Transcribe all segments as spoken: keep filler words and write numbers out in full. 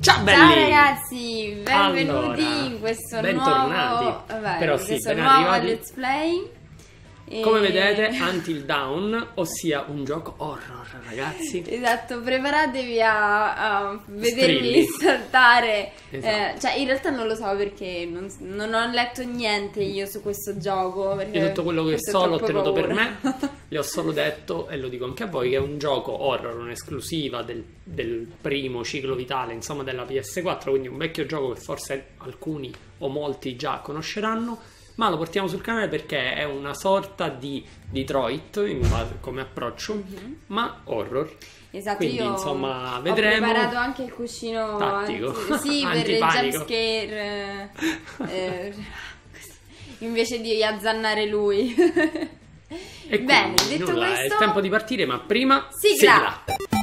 Ciao belli! Ciao ragazzi, benvenuti allora, in questo bentornati. nuovo, vabbè, Però sì, questo ben nuovo arrivati. Let's Play. E... Come vedete, Until Dawn, ossia un gioco horror, ragazzi. Esatto, preparatevi a, a vedermi Strilli. saltare. Esatto. Eh, cioè, in realtà non lo so perché non, non ho letto niente io su questo gioco. Perché Io tutto quello che forse ho so l'ho troppo tenuto per paura. me, le ho solo detto e lo dico anche a voi, che è un gioco horror, un'esclusiva del, del primo ciclo vitale, insomma, della P S quattro, quindi un vecchio gioco che forse alcuni o molti già conosceranno. Ma lo portiamo sul canale perché è una sorta di Detroit in base, come approccio, Mm-hmm. ma horror. Esatto, Quindi io insomma vedremo. ho preparato anche il cuscino tattico, anti- sì, per il antipanico. jumpscare eh, eh, invece di azzannare lui. E Bene, quindi, detto nulla, questo, è il tempo di partire, ma prima sigla.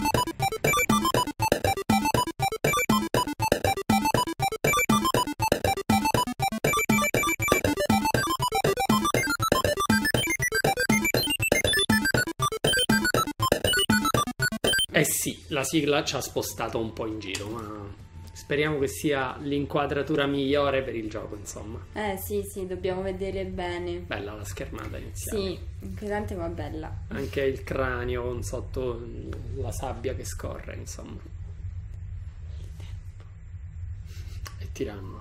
Eh sì, la sigla ci ha spostato un po' in giro, ma speriamo che sia l'inquadratura migliore per il gioco, insomma. Eh sì, sì, dobbiamo vedere bene. Bella la schermata iniziale. Sì, inquietante ma bella. Anche il cranio con sotto la sabbia che scorre, insomma. E tiranno.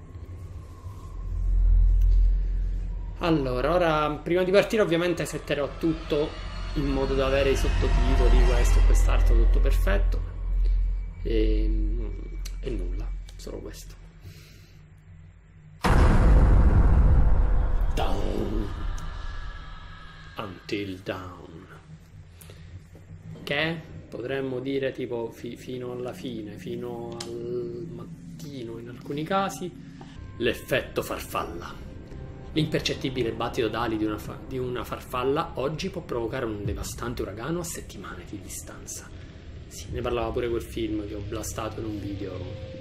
Allora, ora prima di partire ovviamente setterò tutto in modo da avere i sottotitoli, questo e quest'altro tutto perfetto. E, e nulla, solo questo. Down. Until Dawn. Che potremmo dire tipo fi- fino alla fine, fino al mattino in alcuni casi. L'effetto farfalla. L'impercettibile battito d'ali di una, fa- di una farfalla oggi può provocare un devastante uragano a settimane di distanza. Sì, ne parlava pure quel film che ho blastato in un video.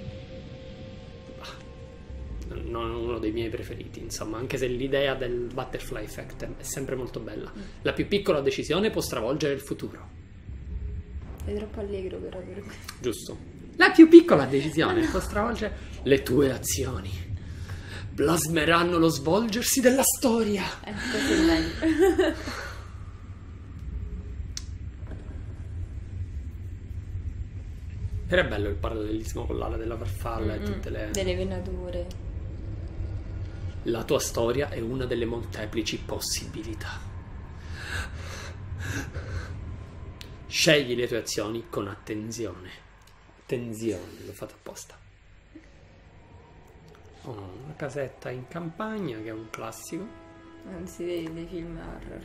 Ah, non uno dei miei preferiti, insomma, anche se l'idea del butterfly effect è sempre molto bella. La più piccola decisione può stravolgere il futuro. Sei troppo allegro però per questo. Giusto. La più piccola decisione può stravolgere le tue azioni. Plasmeranno lo svolgersi della storia. Eh, questo è meglio. Era bello il parallelismo con l'ala della farfalla Mm-mm, e tutte le... delle venature. La tua storia è una delle molteplici possibilità. Scegli le tue azioni con attenzione. Attenzione, l'ho fatto apposta. Ho una casetta in campagna che è un classico. Anzi, dei, dei film horror.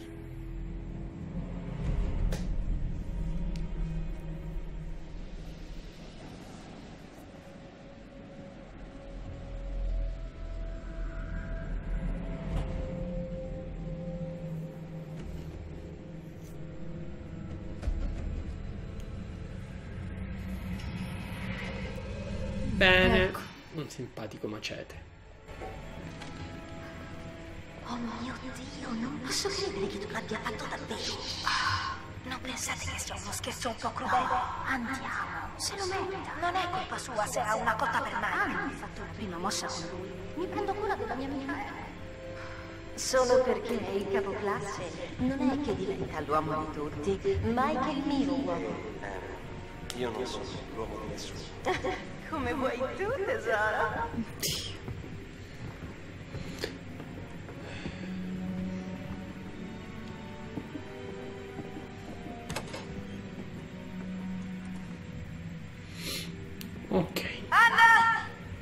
Bene, Ecco. un simpatico macete. Oh mio Dio, non posso credere che tu l'abbia fatto davvero. Non pensate che sia uno scherzo un po' crudele? Andiamo, se lo merita. Non è colpa sua se ha una cotta per mano. Ho fatto la prima mossa con lui. Mi prendo cura della mia amica. Solo perché è il capoclasse, non è che diventa l'uomo di tutti, ma è che il mio uomo. Io non sono l'uomo di nessuno. Come vuoi tu, tesoro? Ok. Anna!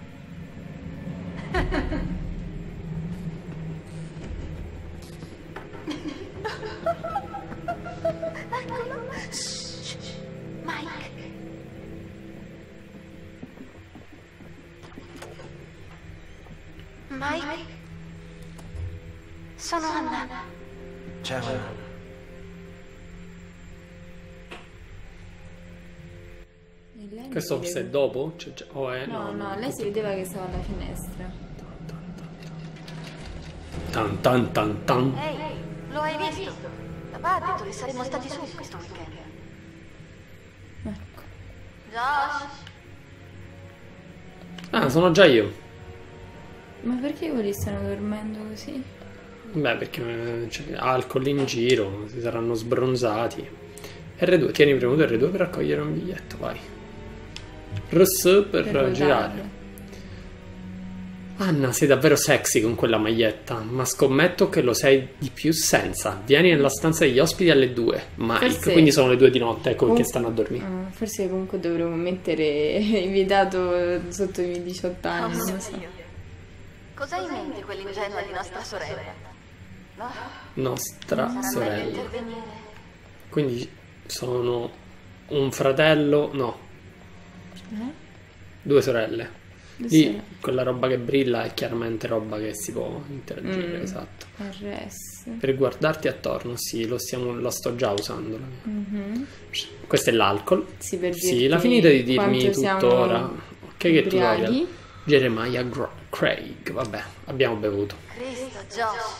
Shh, Mike. Mike? Sono Anna. Ciao Anna. E lei Questo mi forse è vede- dopo? Cioè, cioè- oh, eh, No, no, lei si vedeva che stava alla finestra. Tan tan tan tan. Ehi, lo hai visto? Papà ha detto che saremmo stati su questo weekend. Ecco. Josh? Ah, sono già io. Ma perché quelli stanno dormendo così? Beh, perché c'è alcol in giro, si saranno sbronzati. R due, tieni premuto R due per raccogliere un biglietto, vai. R S per, Per girare. ruotarlo. Anna, sei davvero sexy con quella maglietta, ma scommetto che lo sei di più senza. Vieni nella stanza degli ospiti alle due, Mike. Forse- Quindi sono le due di notte, ecco perché Com- stanno a dormire. Ah, forse comunque dovremmo mettere invitato sotto i diciotto anni, Oh non mio lo so. Dio. Cosa hai in mente quell'ingenua di nostra sorella? No? Nostra Sarà meglio sorella. intervenire. Quindi sono un fratello, no, Eh? due sorelle. Due Lì sorelle. quella roba che brilla è chiaramente roba che si può interagire, Mm. esatto. R S. Per guardarti attorno, sì, lo, stiamo, lo sto già usando. Mhm. Questo è l'alcol. Sì, per Sì, dirti la finita di dirmi quanto siamo tuttora. Ok, che tutorial. ubriachi. Jeremiah Gr- Craig, vabbè, abbiamo bevuto. Cristo, Josh.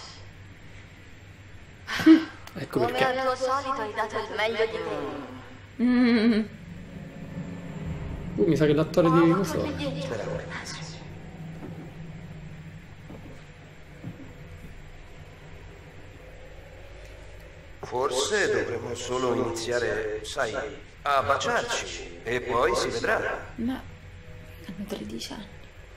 Ecco Come perché. al tuo solito hai dato il meglio di te. Mm. Uh, mi sa che l'attore di questo. Speriamo. Forse dovremmo solo iniziare, sai, a baciarci e poi si vedrà. Ma hanno tredici anni.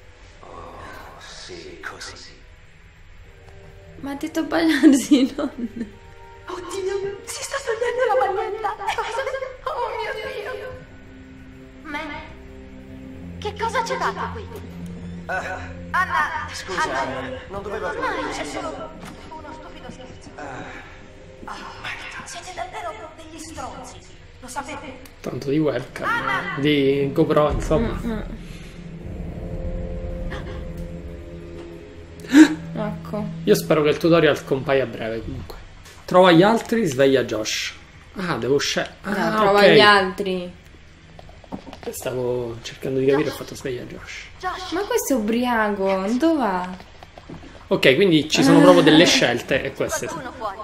Sì, così. Ma ha detto baciarsi, non... Oddio, si sta togliendo la maglietta. Oh mio Dio. Me? Che cosa c'è dato qui? Ah, Anna, scusa, Anna. non doveva Ormai avere è solo uno stupido scherzo. Oh, siete davvero degli stronzi. Lo sapete? Tanto di webcam, di GoPro, insomma. Mm. Ecco. Io spero che il tutorial compaia a breve comunque. Trova gli altri, sveglia Josh. Ah, devo uscire. No, Ah, trova ok. gli altri. Stavo cercando di capire e ho fatto sveglia Josh. Josh, Ma questo è ubriaco, dove va? Ok, quindi ci sono proprio delle scelte e queste sono. qualcuno fuori.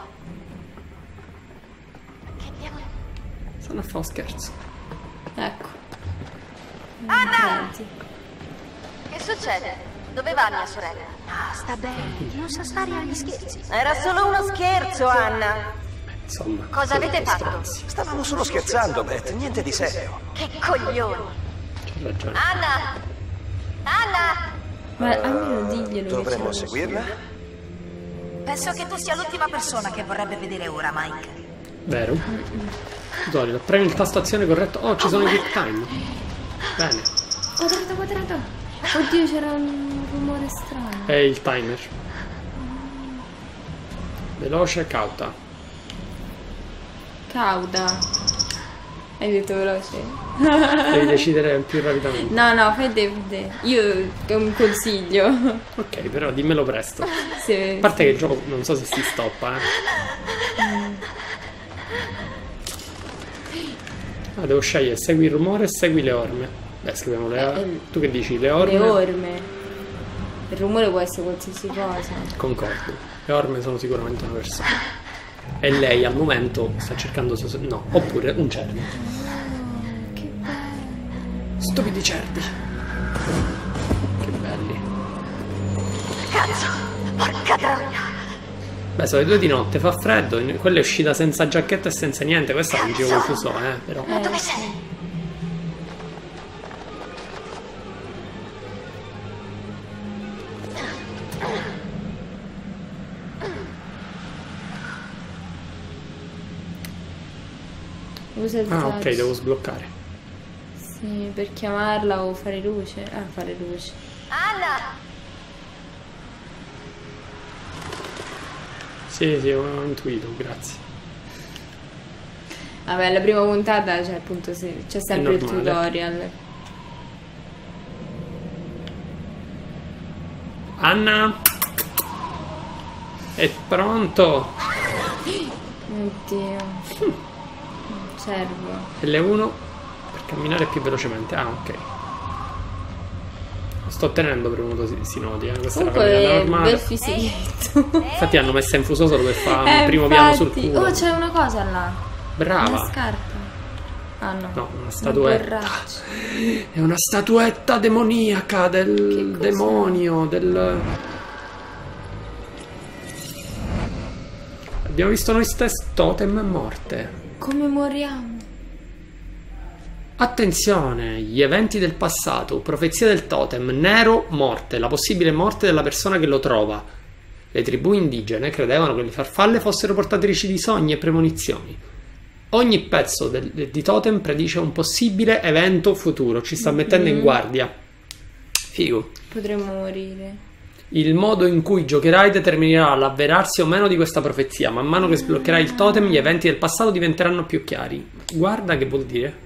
Che diavolo? Stanno a fare uno scherzo. Ecco. Anna! Senti. Che succede? Dove va mia sorella? Ah, sta bene, non sa stare agli scherzi. Era solo uno scherzo, Anna. Insomma. Cosa sono avete un po' fatto? stronzi. Stavamo solo scherzando, Beth, niente di serio. Che coglioni. C'ho ragione. Anna! Anna! Ma almeno diglielo. che Dovremmo c'è. seguirla? Penso che tu sia l'ultima persona che vorrebbe vedere ora, Mike. Vero? Tutorial, premi il tasto azione corretto. Oh, ci sono i quick time. Bene. Quadrato, quadrato. Oddio, c'era un rumore strano. È il timer. Veloce e cauta. Cauda. Hai detto veloce? Devi decidere più rapidamente. No, no, fai te, fai te. Io ho un consiglio. Ok, però dimmelo presto. Se... A parte che il gioco non so se si stoppa, eh. Ah, devo scegliere, segui il rumore e segui le orme. Beh, scriviamo le Eh, orme. eh, Tu che dici? Le orme? Le orme. Il rumore può essere qualsiasi cosa. Concordo. Le orme sono sicuramente una persona. E lei al momento sta cercando... sos- No, oppure un cervo. Che bello. Stupidi cervi. Che belli. Cazzo! Porca troia! Beh, sono le due di notte, fa freddo. Quella è uscita senza giacchetta e senza niente. Questa è un giro confuso, eh, però. Ma dove sei? Usa il Ah, ok, touch. devo sbloccare. Sì, per chiamarla o fare luce. Ah, fare luce. Anna! Sì, sì, ho intuito, grazie. Vabbè, la prima puntata c'è appunto se- c'è sempre il normale. tutorial. Anna! È pronto! Oddio. Cervo. L uno per camminare più velocemente. Ah, ok. Sto tenendo premuto si, si noti, eh. Questa è la Comunque camminata è normale. bel fischetto. Infatti hanno messo in fusoso dove fa Eh, un primo piano sul infatti. culo. Oh, c'è una cosa là. Una Brava. scarpa. Ah no. No, una statuetta. Una È una statuetta demoniaca del Che demonio, del... Abbiamo visto noi stessi totem e morte. Come moriamo? Attenzione, gli eventi del passato, profezia del totem, nero, morte, la possibile morte della persona che lo trova. Le tribù indigene credevano che le farfalle fossero portatrici di sogni e premonizioni. Ogni pezzo del, di totem predice un possibile evento futuro, ci sta mettendo in guardia. Figo. Potremmo morire. Il modo in cui giocherai determinerà l'avverarsi o meno di questa profezia. Man mano che sbloccherai il totem, gli eventi del passato diventeranno più chiari. Guarda che vuol dire.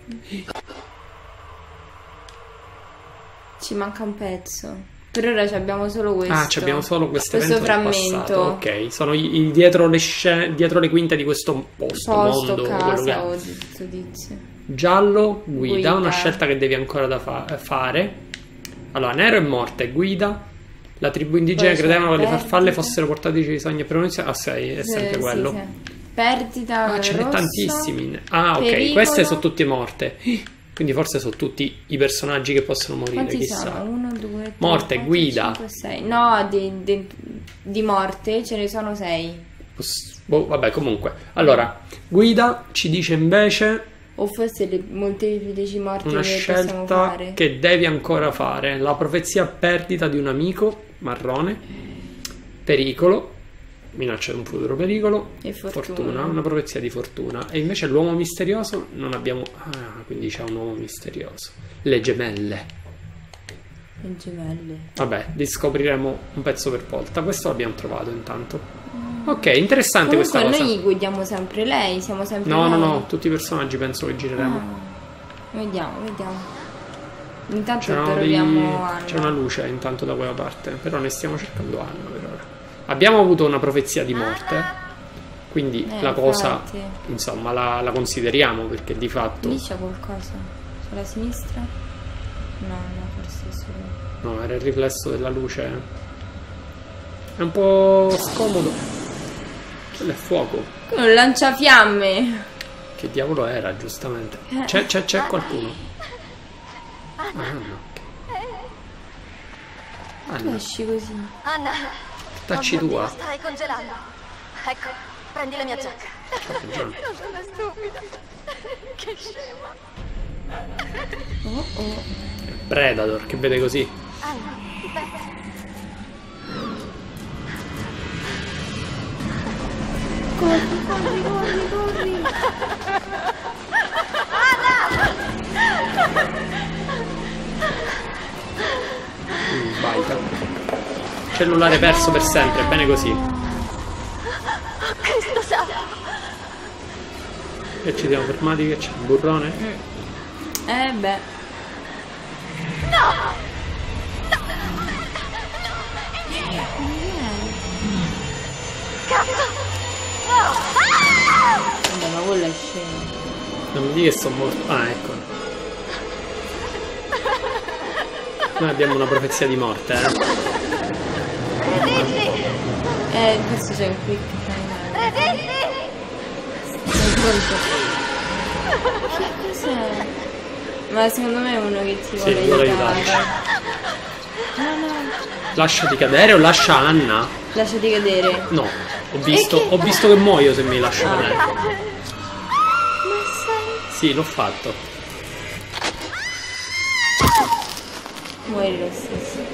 Ci manca un pezzo. Per ora abbiamo solo questo. Ah, abbiamo solo questo, questo evento del frammento. passato. Ok, sono i, i dietro, le scene, dietro le quinte di questo posto, Posto, mondo, quello che casa è. o giudizio. Giallo, guida, Guida. una scelta che devi ancora da fa- fare. Allora, nero e morte, guida. La tribù indigena Poi c'è credevano che le farfalle perdita. fossero portatrici di sogni e premonizioni. Ah, sei, è sempre Sì, quello. sì, sì. Perdita, Ah, ce n'è rosso, tantissimi. Ah, ok, pericolo. queste sono tutte morte. Quindi forse sono tutti i personaggi che possono morire, Quanti chissà. sono? uno, due, tre, Morte, quattro, guida. cinque, sei. No, di, di, di morte ce ne sono sei. Poss- boh, vabbè, comunque. Allora, guida ci dice invece O forse le molteplici morti una che possiamo scelta fare. che devi ancora fare. La profezia perdita di un amico, marrone. Pericolo, minaccia di un futuro pericolo. E fortuna. Una profezia di fortuna. E invece l'uomo misterioso non abbiamo... Ah, quindi c'è un uomo misterioso. Le gemelle. Le gemelle. Vabbè, li scopriremo un pezzo per volta. Questo l'abbiamo trovato intanto. Ok, interessante Comunque questa cosa. noi guidiamo sempre lei, siamo sempre No, lei. no, no, tutti i personaggi penso che gireremo. Ah, vediamo, vediamo. Intanto C'è una, troviamo Anna. c'è una luce intanto da quella parte, però ne stiamo cercando Anna per ora. Abbiamo avuto una profezia di morte, quindi Eh, la cosa, infatti. insomma, la, la consideriamo perché di fatto... Lì c'è qualcosa. Sulla sinistra? No, no, forse è solo... No, era il riflesso della luce. È un po' scomodo. Quello è fuoco. Quello è un lanciafiamme. Che diavolo era, giustamente? Eh. C'è, c'è, c'è qualcuno? Ah, no. Tu Anna, esci così. Anna, tacci oh mio tua. Dio, stai congelando. Ecco, prendi la mia giacca. C'ha ragione. Non sono stupida. Che scema. Oh oh. Predator, che vede così. Anna, aspetta. Corri, corri, corri, corri. Mm, baita. Cellulare perso per sempre, bene così. Cristo santo. E ci siamo fermati che c'è un burrone? Eh beh. Vabbè, ma quella è scema. Non mi dica che sono morto. Ah, ecco. Noi abbiamo una profezia di morte, eh. Eh, questo c'è un quick time. Che cos'è? Ma secondo me è uno che ti Sì, vuole vuole aiutare. aiutarci. No, no, Lasciati cadere o lascia Anna? lasciati cadere. No, ho visto, E che- ho visto che muoio se mi lascio Ah. cadere. Ma sai? Sì, l'ho fatto. Muori lo stesso.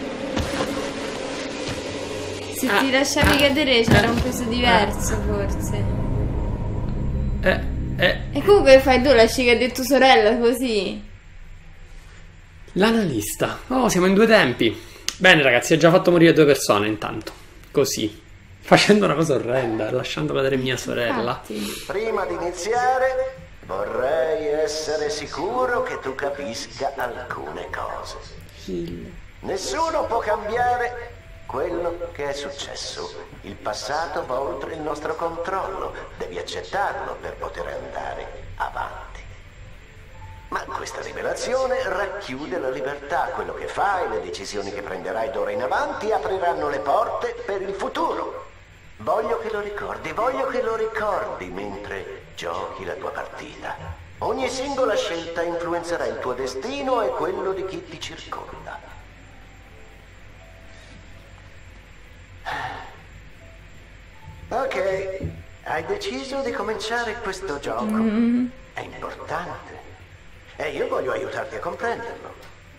Se Ah, ti lasciavi ah, cadere c'era ah, un peso diverso forse. Eh, eh. E comunque fai tu, lasci cadere tua sorella così. L'analista. Oh, siamo in due tempi. Bene, ragazzi, ha già fatto morire due persone intanto. Così. Facendo una cosa orrenda, lasciando cadere mia sorella. Infatti. Prima di iniziare, vorrei essere sicuro che tu capisca alcune cose. Kill. Nessuno può cambiare quello che è successo. Il passato va oltre il nostro controllo. Devi accettarlo per poter andare avanti. Ma questa rivelazione racchiude la libertà. Quello che fai, le decisioni che prenderai d'ora in avanti apriranno le porte per il futuro. Voglio che lo ricordi, voglio che lo ricordi mentre giochi la tua partita. Ogni singola scelta influenzerà il tuo destino e quello di chi ti circonda. Ok, hai deciso di cominciare questo gioco. Mm. È importante. E io voglio aiutarti a comprenderlo.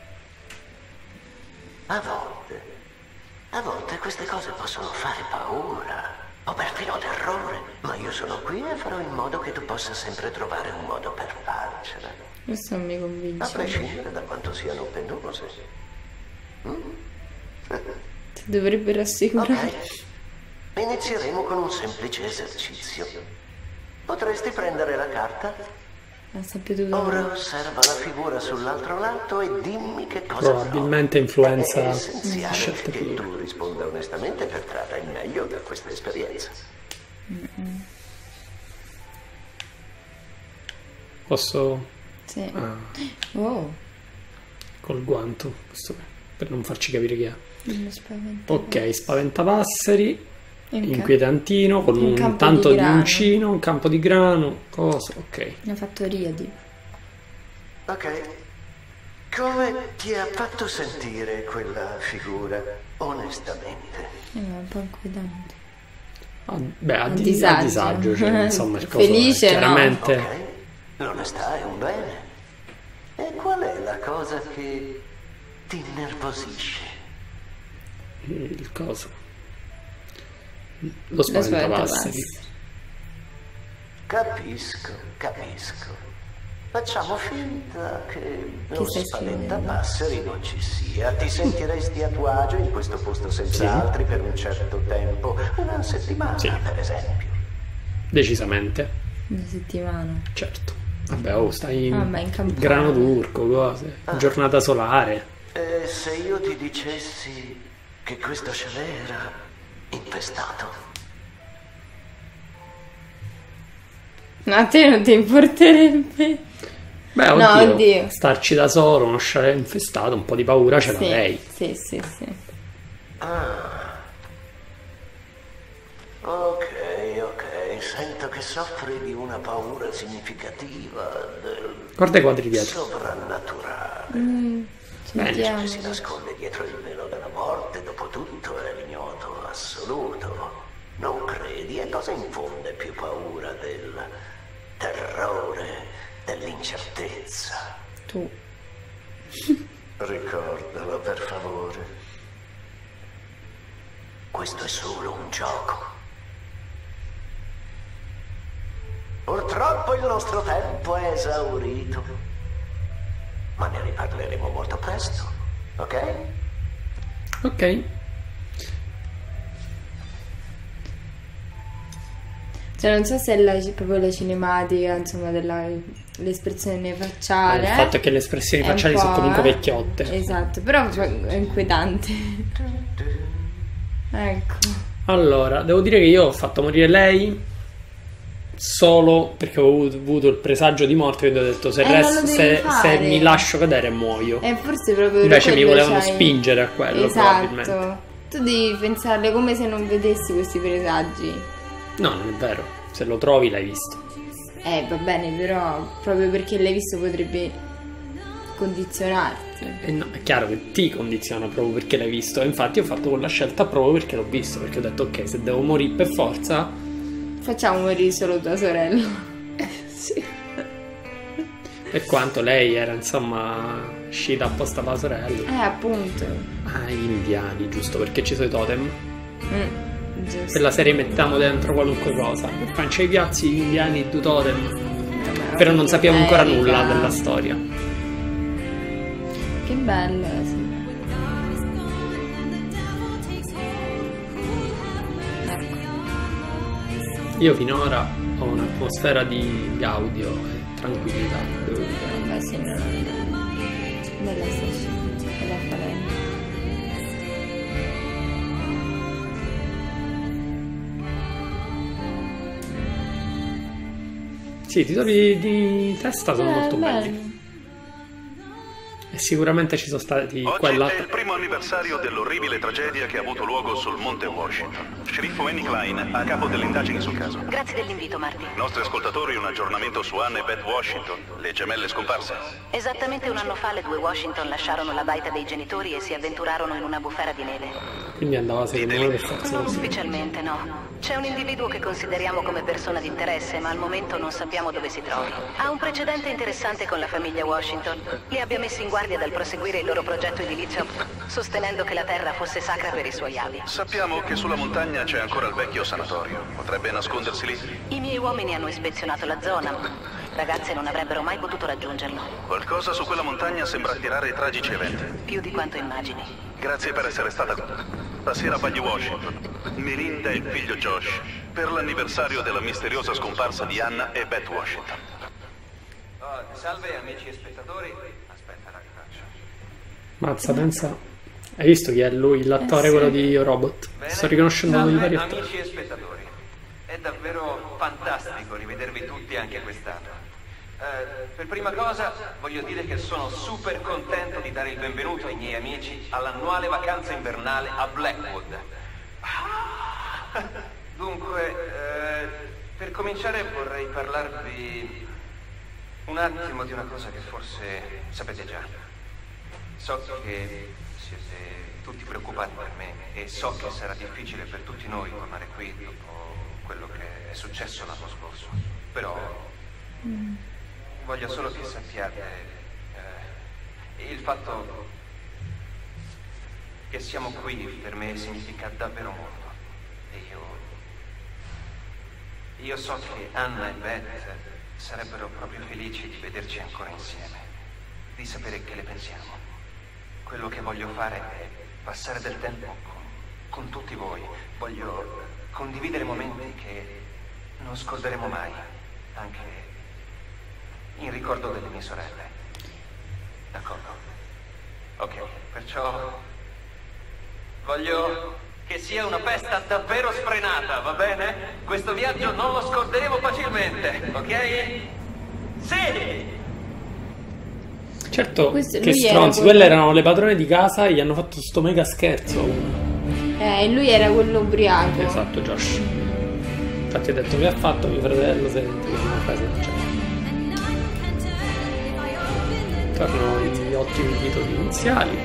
A volte, a volte queste cose possono fare paura o perfino terrore, ma io sono qui e farò in modo che tu possa sempre trovare un modo per farcela. Questo non mi convince. A prescindere da quanto siano penose. Mm? Ti dovrebbe rassicurare. Ok. Inizieremo con un semplice esercizio. Potresti prendere la carta? Ora osserva la figura sull'altro lato e dimmi che cosa probabilmente influenza è essenziale che tu risponda onestamente per trarre il meglio da questa esperienza. Mm-mm. Posso? Sì. Ah. Oh. Col guanto, questo per non farci capire chi è. Spaventa ok, spaventapasseri. Okay. Inquietantino con un, un tanto di, di uncino, un campo di grano, cosa, ok. Una fattoria di... Ok. Come ti ha fatto sentire quella figura, onestamente? Eh, un po' inquietante. Ah, beh, a, a di, disagio, a disagio cioè, insomma, il coso felice, è, chiaramente... No. Ok, l'onestà è un bene. E qual è la cosa che ti innervosisce? Il coso. Lo spaventapasseri. Capisco, capisco. Facciamo finta che lo spaventapasseri non ci sia. Ti sentiresti a tuo agio in questo posto senza sì. altri per un certo tempo? Una settimana, sì. per esempio. Decisamente. Una settimana. Certo. Vabbè, oh, stai in, Vabbè, in campagna. Grano turco, cose. Ah. Giornata solare. E se io ti dicessi che questo chalet era infestato? Ma a te non ti importerebbe? Beh, oddio, no, oddio. Starci da solo, uno chalet infestato, un po' di paura ce sì, l'avrei. Sì, sì, sì. Ah. Ok, ok. Sento che soffri di una paura significativa del... Guarda i quadri dietro. Soprannaturale. Mm. Ciò che si nasconde dietro il velo della morte, dopo tutto, è l'ignoto assoluto. Non credi? E cosa infonde più paura del terrore, dell'incertezza? Tu. Ricordalo, per favore. Questo è solo un gioco. Purtroppo il nostro tempo è esaurito. Ma ne riparleremo molto presto, ok? Ok. Cioè non so se è la, proprio la cinematica, insomma, dell'espressione facciale. Eh, il fatto è che le espressioni facciali sono comunque vecchiotte. Esatto, però è inquietante. Ecco. Allora, devo dire che io ho fatto morire lei solo perché ho avuto il presagio di morte, quindi ho detto se, eh, resto, se, se mi lascio cadere muoio. E forse proprio invece mi volevano c'hai... spingere a quello, esatto. probabilmente. Tu devi pensarle come se non vedessi questi presagi. No, non è vero. Se lo trovi l'hai visto. Eh, va bene, però proprio perché l'hai visto potrebbe condizionarti. Eh, no, è chiaro che ti condiziona proprio perché l'hai visto. E infatti ho fatto quella scelta proprio perché l'ho visto. Perché ho detto ok, se devo morire per forza... Facciamo morire solo tua sorella. Eh, sì. Per quanto lei era, insomma, uscita apposta alla sorella. Eh, appunto. Ah, gli indiani, giusto, perché ci sono i totem. Mm, giusto. Per la serie mettiamo dentro qualunque cosa. Per pancia i piazzi, gli indiani, due totem. Però non sappiamo ancora nulla della storia. Che bello, sì. Io finora ho un'atmosfera di gaudio e tranquillità. Vabbè, sì, no, no. Bella sta bella falena. Sì, i titoli di testa sono eh, molto bello. belli. E E sicuramente ci sono stati Oggi quella... è il primo anniversario dell'orribile tragedia che ha avuto luogo sul Monte Washington. Sceriffo Annie Klein, a capo delle indagini sul caso. Grazie dell'invito, Marty. I nostri ascoltatori un aggiornamento su Anna e Beth Washington, le gemelle scomparse. Esattamente un anno fa le due Washington lasciarono la baita dei genitori e si avventurarono in una bufera di neve. Quindi andava secondo me per forza Non così. ufficialmente, no. C'è un individuo che consideriamo come persona di interesse, ma al momento non sappiamo dove si trovi. Ha un precedente interessante con la famiglia Washington. Li abbia messi in guardia dal proseguire il loro progetto edilizio, sostenendo che la terra fosse sacra per i suoi avi. Sappiamo che sulla montagna c'è ancora il vecchio sanatorio. Potrebbe nascondersi lì? I miei uomini hanno ispezionato la zona, ma ragazze non avrebbero mai potuto raggiungerlo. Qualcosa su quella montagna sembra attirare tragici eventi. Più di quanto immagini. Grazie per essere stata qui. Stasera Pagli Washington, Melinda e il figlio Josh, per l'anniversario della misteriosa scomparsa di Anna e Beth Washington. Oh, salve amici e spettatori. Aspetta, la faccio. Mazza, pensa... Hai visto chi è lui, l'attore, Eh, sì. quello di Robot? Bene. Sto riconoscendo Salve, i vari attori. amici e spettatori. È davvero fantastico rivedervi tutti anche quest'anno. Eh, per prima cosa voglio dire che sono super contento di dare il benvenuto ai miei amici all'annuale vacanza invernale a Blackwood. Ah! Dunque, eh, per cominciare vorrei parlarvi un attimo di una cosa che forse sapete già. So che siete tutti preoccupati per me e so che sarà difficile per tutti noi tornare qui dopo quello che è successo l'anno scorso. Però voglio solo che sappiate eh, il fatto che siamo qui per me significa davvero molto. E io io so che Anna e Beth sarebbero proprio felici di vederci ancora insieme, di sapere che le pensiamo. Quello che voglio fare è passare del tempo con, con tutti voi. Voglio condividere momenti che non scorderemo mai, anche in ricordo delle mie sorelle. D'accordo? Ok, perciò voglio che sia una festa davvero sfrenata, va bene? Questo viaggio non lo scorderemo facilmente, ok? Sì! Certo, Questo- che lui era stronzi, quello- quelle erano le padrone di casa e gli hanno fatto sto mega scherzo. Eh, e lui era quello ubriaco. Esatto, Josh. Infatti ho detto che ha fatto mio fratello se ti hanno preso il gioco. Tornano gli ottimi titoli iniziali.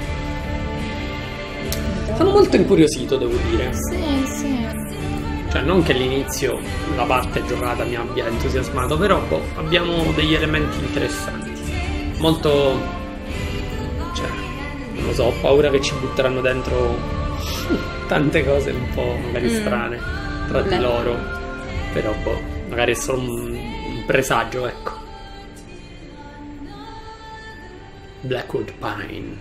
Sono molto incuriosito, devo dire. Sì, sì. Cioè, non che all'inizio la parte giocata mi abbia entusiasmato, però boh, abbiamo degli elementi interessanti. Molto... cioè, non lo so, ho paura che ci butteranno dentro tante cose un po' magari Mm. strane tra di Beh. loro. Però boh, magari è solo un, un presagio, ecco. Blackwood Pine.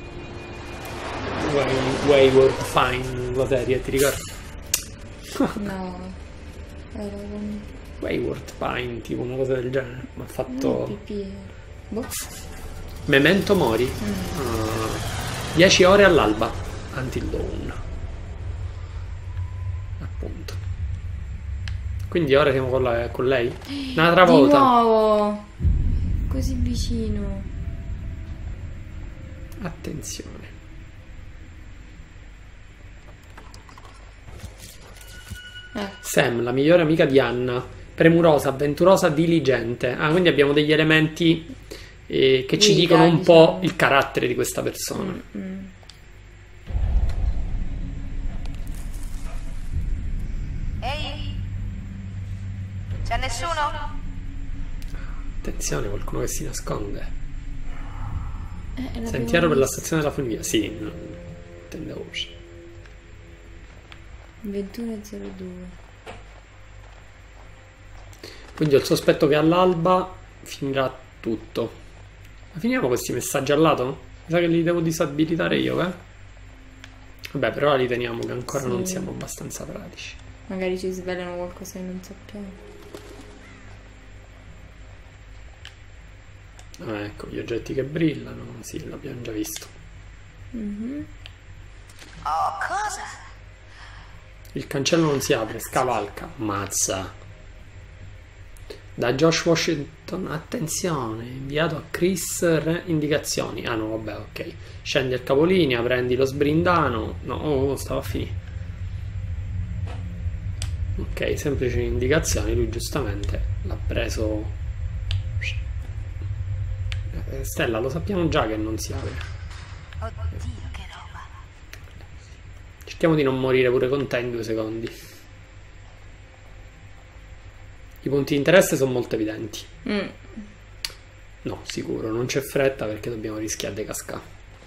Way- Wayward Pine, la serie, ti ricordi? No. Era con... Wayward Pine, tipo una cosa del genere. Ma ha fatto... pipì. Boh. Memento Mori. dieci ore all'alba. Until Dawn. Appunto. Quindi ora siamo con, la- con lei? Un'altra Di volta. nuovo. Così vicino. Attenzione. Eh. Sam, la migliore amica di Anna. Premurosa, avventurosa, diligente. Ah, quindi abbiamo degli elementi eh, che ci Guida, dicono un diciamo. po' il carattere di questa persona. Mm. Ehi? C'è nessuno? Attenzione, qualcuno che si nasconde. Eh, l'abbiamo Sentiero per la visto. stazione della funivia. Sì, non intendevo. ventuno e zero due. Quindi ho il sospetto che all'alba finirà tutto. Ma finiamo questi messaggi al lato? Mi sa che li devo disabilitare io, eh? Vabbè, però li teniamo che ancora Sì. non siamo abbastanza pratici. Magari ci svelano qualcosa che non sappiamo. Ah, ecco, gli oggetti che brillano. Sì, l'abbiamo già visto. Mhm. Oh, cosa? Il cancello non si apre, scavalca. Mazza. Da Josh Washington Torna, attenzione, inviato a Chris, re, indicazioni. Ah no, vabbè, ok. Scendi il capolinea, prendi lo sbrindano. No, oh, stava a finire. Ok, semplici indicazioni. Lui giustamente l'ha preso. Eh, Stella, lo sappiamo già che non si apre. Oddio, che roba. Cerchiamo di non morire pure con te in due secondi. I punti di interesse sono molto evidenti. Mm. No, sicuro, non c'è fretta perché dobbiamo rischiare di cascare.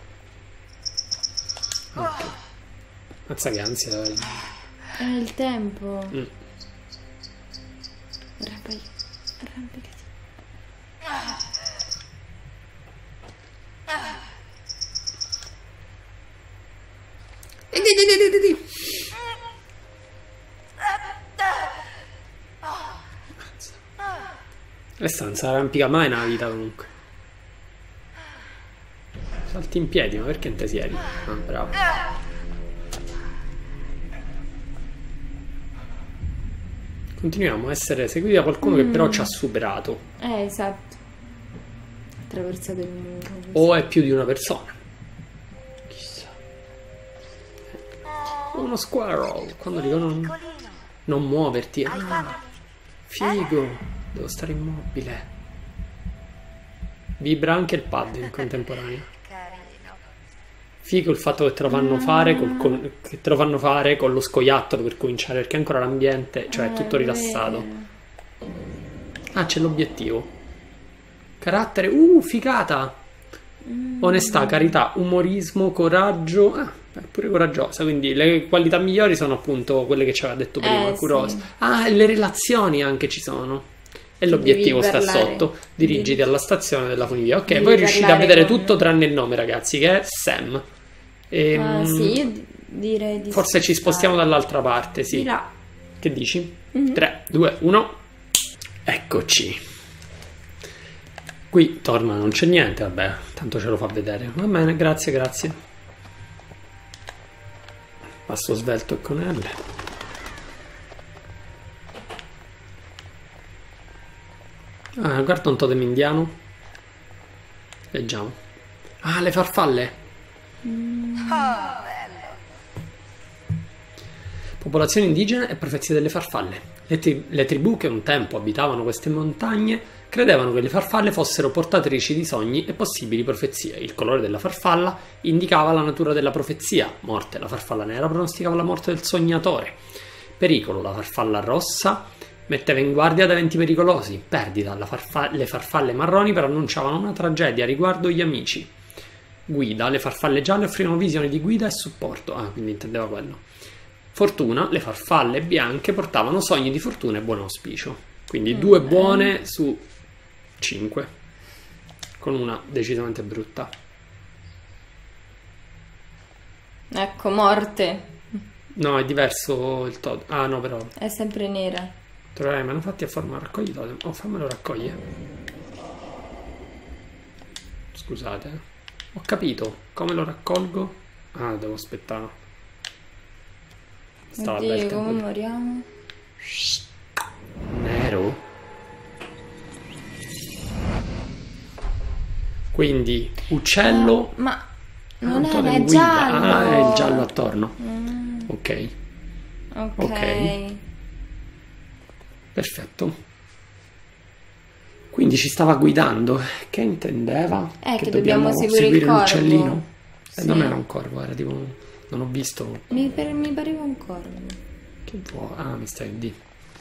Ok. Mazza che ansia. È il tempo. Mm. Arrampicati. Arrampicati. Questa non si arrampica mai nella vita comunque. Salti in piedi, ma perché non te siedi? Ah, bravo. Continuiamo a essere seguiti da qualcuno mm. che però ci ha superato. Eh, esatto. Attraversato il muro. Così. O è più di una persona. Chissà. Uno squirrel. Quando dicono non, non muoverti. Ah, figo. Devo stare immobile. Vibra anche il pad in contemporanea. Figo il fatto che te lo fanno fare col, col, che te lo fanno fare con lo scoiattolo per cominciare, perché ancora l'ambiente, cioè è tutto rilassato. Ah, c'è l'obiettivo. Carattere, uh, figata. Onestà, carità, umorismo, coraggio. Ah, è pure coraggiosa, quindi le qualità migliori sono appunto quelle che ci aveva detto prima, eh, curiosa. Sì. Ah, le relazioni anche ci sono. E l'obiettivo sta sotto. Dirigiti alla stazione della funivia. Ok, voi riuscite a vedere con... tutto tranne il nome, ragazzi, che è Sam. E, ah, sì, io direi di forse ci spostiamo dall'altra parte, sì. Di là. Che dici? Mm-hmm. tre, due, uno. Eccoci. Qui torna, non c'è niente, vabbè, tanto ce lo fa vedere. Va bene, grazie, grazie. Passo svelto e con L. Ah, guarda un totem indiano. Leggiamo. Ah, le farfalle. Mm. Oh, bello. Popolazione indigena e profezie delle farfalle. Le, tri- le tribù che un tempo abitavano queste montagne credevano che le farfalle fossero portatrici di sogni e possibili profezie. Il colore della farfalla indicava la natura della profezia. Morte, la farfalla nera pronosticava la morte del sognatore. Pericolo, la farfalla rossa metteva in guardia da eventi pericolosi. Perdita, la farfa- le farfalle marroni preannunciavano una tragedia riguardo gli amici. Guida, le farfalle gialle offrivano visioni di guida e supporto. Ah, quindi intendeva quello. Fortuna, le farfalle bianche portavano sogni di fortuna e buon auspicio. Quindi mm, due buone eh. su cinque, con una decisamente brutta. Ecco, morte. No, è diverso il totem. Ah, no, però è sempre nera. Troverai manufatti a forma raccogli totem. Oh, fammelo raccogliere. Scusate. Ho capito. Come lo raccolgo? Ah, devo aspettare. Stava Oddio, bel come tempo. moriamo? Nero. Quindi uccello. Oh, ma non ah, è, è guida. giallo. Ah, è il giallo attorno. Mm. Ok. Ok. Ok. Perfetto. Quindi ci stava guidando. Che intendeva? Eh, che, che dobbiamo, dobbiamo seguire, seguire il l'uccellino? Sì. Eh, non era un corvo, era tipo. Non ho visto. Mi, per, mi pareva un corvo. Che vuoi? Ah, mi stai di.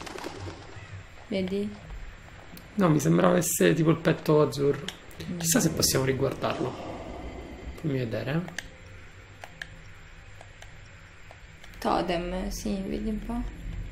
Vedi? No, mi sembrava essere tipo il petto azzurro. Mm. Chissà se possiamo riguardarlo. Fammi vedere. Eh. Totem, sì, vedi un po'.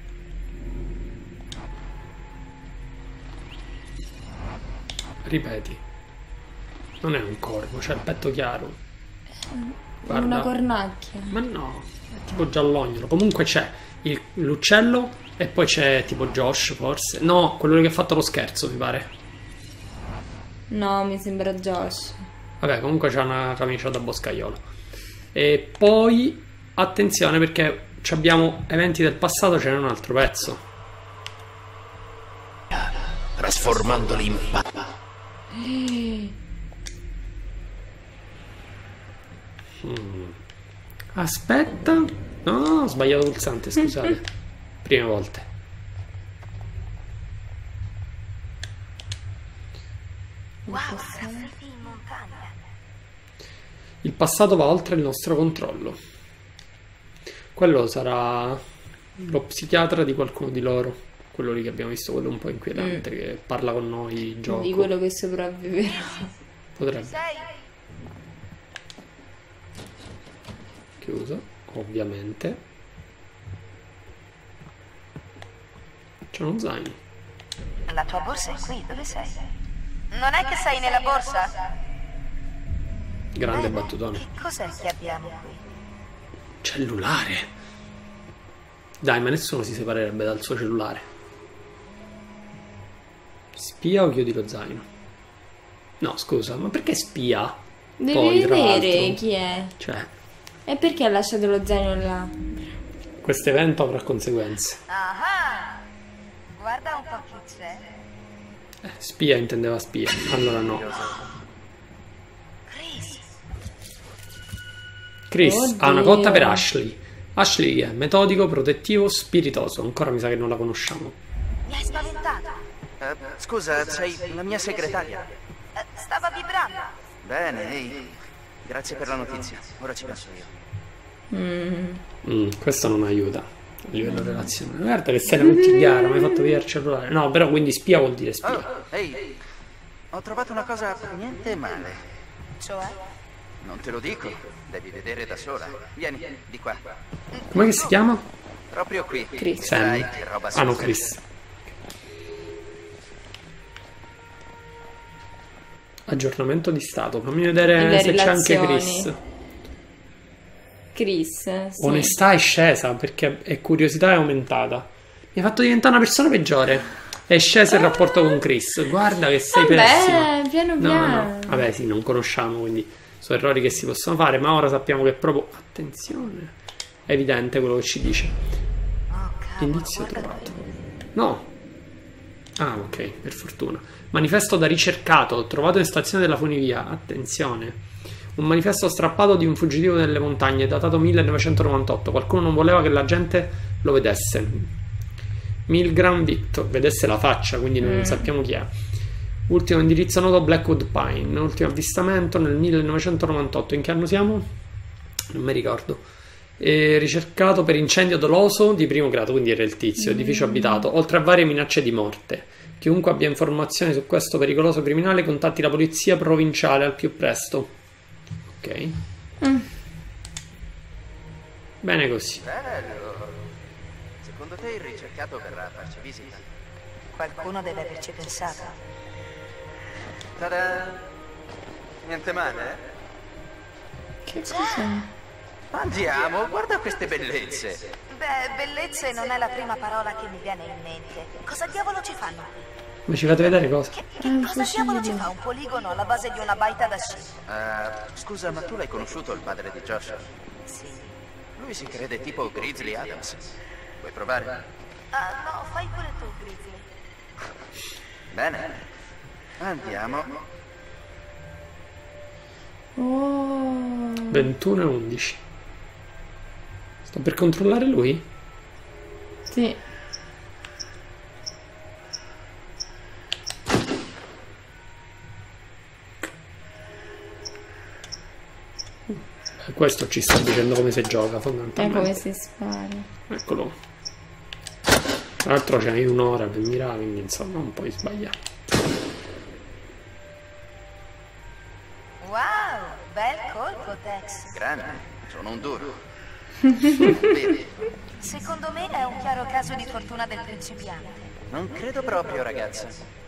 Ripeti. Non è un corvo, c'è il petto chiaro. Guarda. Una cornacchia. Ma no, è tipo giallognolo. Comunque c'è il, l'uccello e poi c'è tipo Josh forse. No, quello che ha fatto lo scherzo mi pare. No, mi sembra Josh. Vabbè, comunque c'è una camicia da boscaiolo. E poi attenzione perché abbiamo eventi del passato, ce n'è un altro pezzo. trasformandoli in pappa. Hmm. Aspetta. No, ho sbagliato il pulsante, scusate. Prima volta. Wow, graffiti in montagna. Il passato va oltre il nostro controllo. Quello sarà lo psichiatra di qualcuno di loro. Quello lì che abbiamo visto, quello un po' inquietante, mm. che parla con noi, gioco. Di quello che sopravviverà. Potrebbe. Chiuso, ovviamente. C'è uno zaino. La tua borsa è qui, dove sei? Non è che sei nella borsa? Grande Bene. battutone. Che cos'è che abbiamo qui? Cellulare. Dai, ma nessuno si separerebbe dal suo cellulare. Spia o chiudi lo zaino? No, scusa, ma perché spia? Devi Poi, tra vedere l'altro, chi è. Cioè, E perché ha lasciato lo zaino là? questo evento avrà conseguenze. Ah, guarda un po' chi c'è. Eh, spia intendeva spia. Allora no. Chris. Chris Oddio. ha una cotta per Ashley. Ashley è metodico, protettivo, spiritoso. Ancora mi sa che non la conosciamo. Mi hai spaventato. Eh, scusa, sei la mia segretaria. Eh, stava vibrando. Bene, ehi. Grazie per la notizia. Ora ci penso io. Mm. Mm, questo non aiuta a livello relazionale. Guarda che sei la mutigliara, mi hai fatto vedere il cellulare. No, però quindi spia vuol dire spia. Oh, ehi. Ho trovato una cosa per niente male. Cioè? Non te lo dico. Devi vedere da sola. Vieni, di qua. Com'è che si chiama? Proprio qui. Chris. Sam. Dai, che roba Ah no, super. Chris. Aggiornamento di stato. Fammi vedere Le se c'è anche relazioni. Chris. Chris, sì. Onestà è scesa perché è curiosità è aumentata. Mi ha fatto diventare una persona peggiore. È sceso il rapporto con Chris. Guarda che sei Vabbè, pessima. piano No, piano. no. Vabbè, sì, non conosciamo, quindi sono errori che si possono fare, ma ora sappiamo che è proprio attenzione. È evidente quello che ci dice. Oh, cavolo, Indizio guarda trovato. qui. No. Ah, ok, per fortuna. Manifesto da ricercato, trovato in stazione della funivia. Attenzione. Un manifesto strappato di un fuggitivo nelle montagne, datato millenovecentonovantotto. Qualcuno non voleva che la gente lo vedesse. Milgram Victor, vedesse la faccia, quindi non Mm. sappiamo chi è. Ultimo indirizzo noto, Blackwood Pine. Ultimo avvistamento nel millenovecentonovantotto. In che anno siamo? Non mi ricordo. E ricercato per incendio doloso di primo grado, quindi era il tizio, edificio abitato, oltre a varie minacce di morte. Chiunque abbia informazioni su questo pericoloso criminale contatti la polizia provinciale al più presto. Ok. Mm. Bene così. Bello. Secondo te il ricercato verrà a farci visita? Qualcuno deve averci pensato. Tada! Niente male, eh? Che cos'è? Andiamo, guarda queste bellezze. Beh, bellezze non è la prima parola che mi viene in mente. Cosa diavolo ci fanno qui? Ma ci fate vedere cosa? Che, È che un cosa diavolo ci fucile. fa un poligono alla base di una baita da sci? Uh, scusa, ma tu l'hai conosciuto il padre di Josh? Sì. Lui si crede tipo Grizzly Adams. Vuoi provare? Ah, no, fai pure tu, Grizzly. Bene. Andiamo. Oh. ventuno e undici. Sto per controllare lui? Sì. E questo ci sta dicendo come si gioca È fondamentalmente. come si spara. Eccolo. Tra l'altro c'hai un'ora per mirare, quindi insomma non puoi sbagliare. Wow, bel colpo, Tex. Grande, sono un duro. Vedi, Secondo me è un chiaro caso di fortuna del principiante. non credo proprio, ragazza.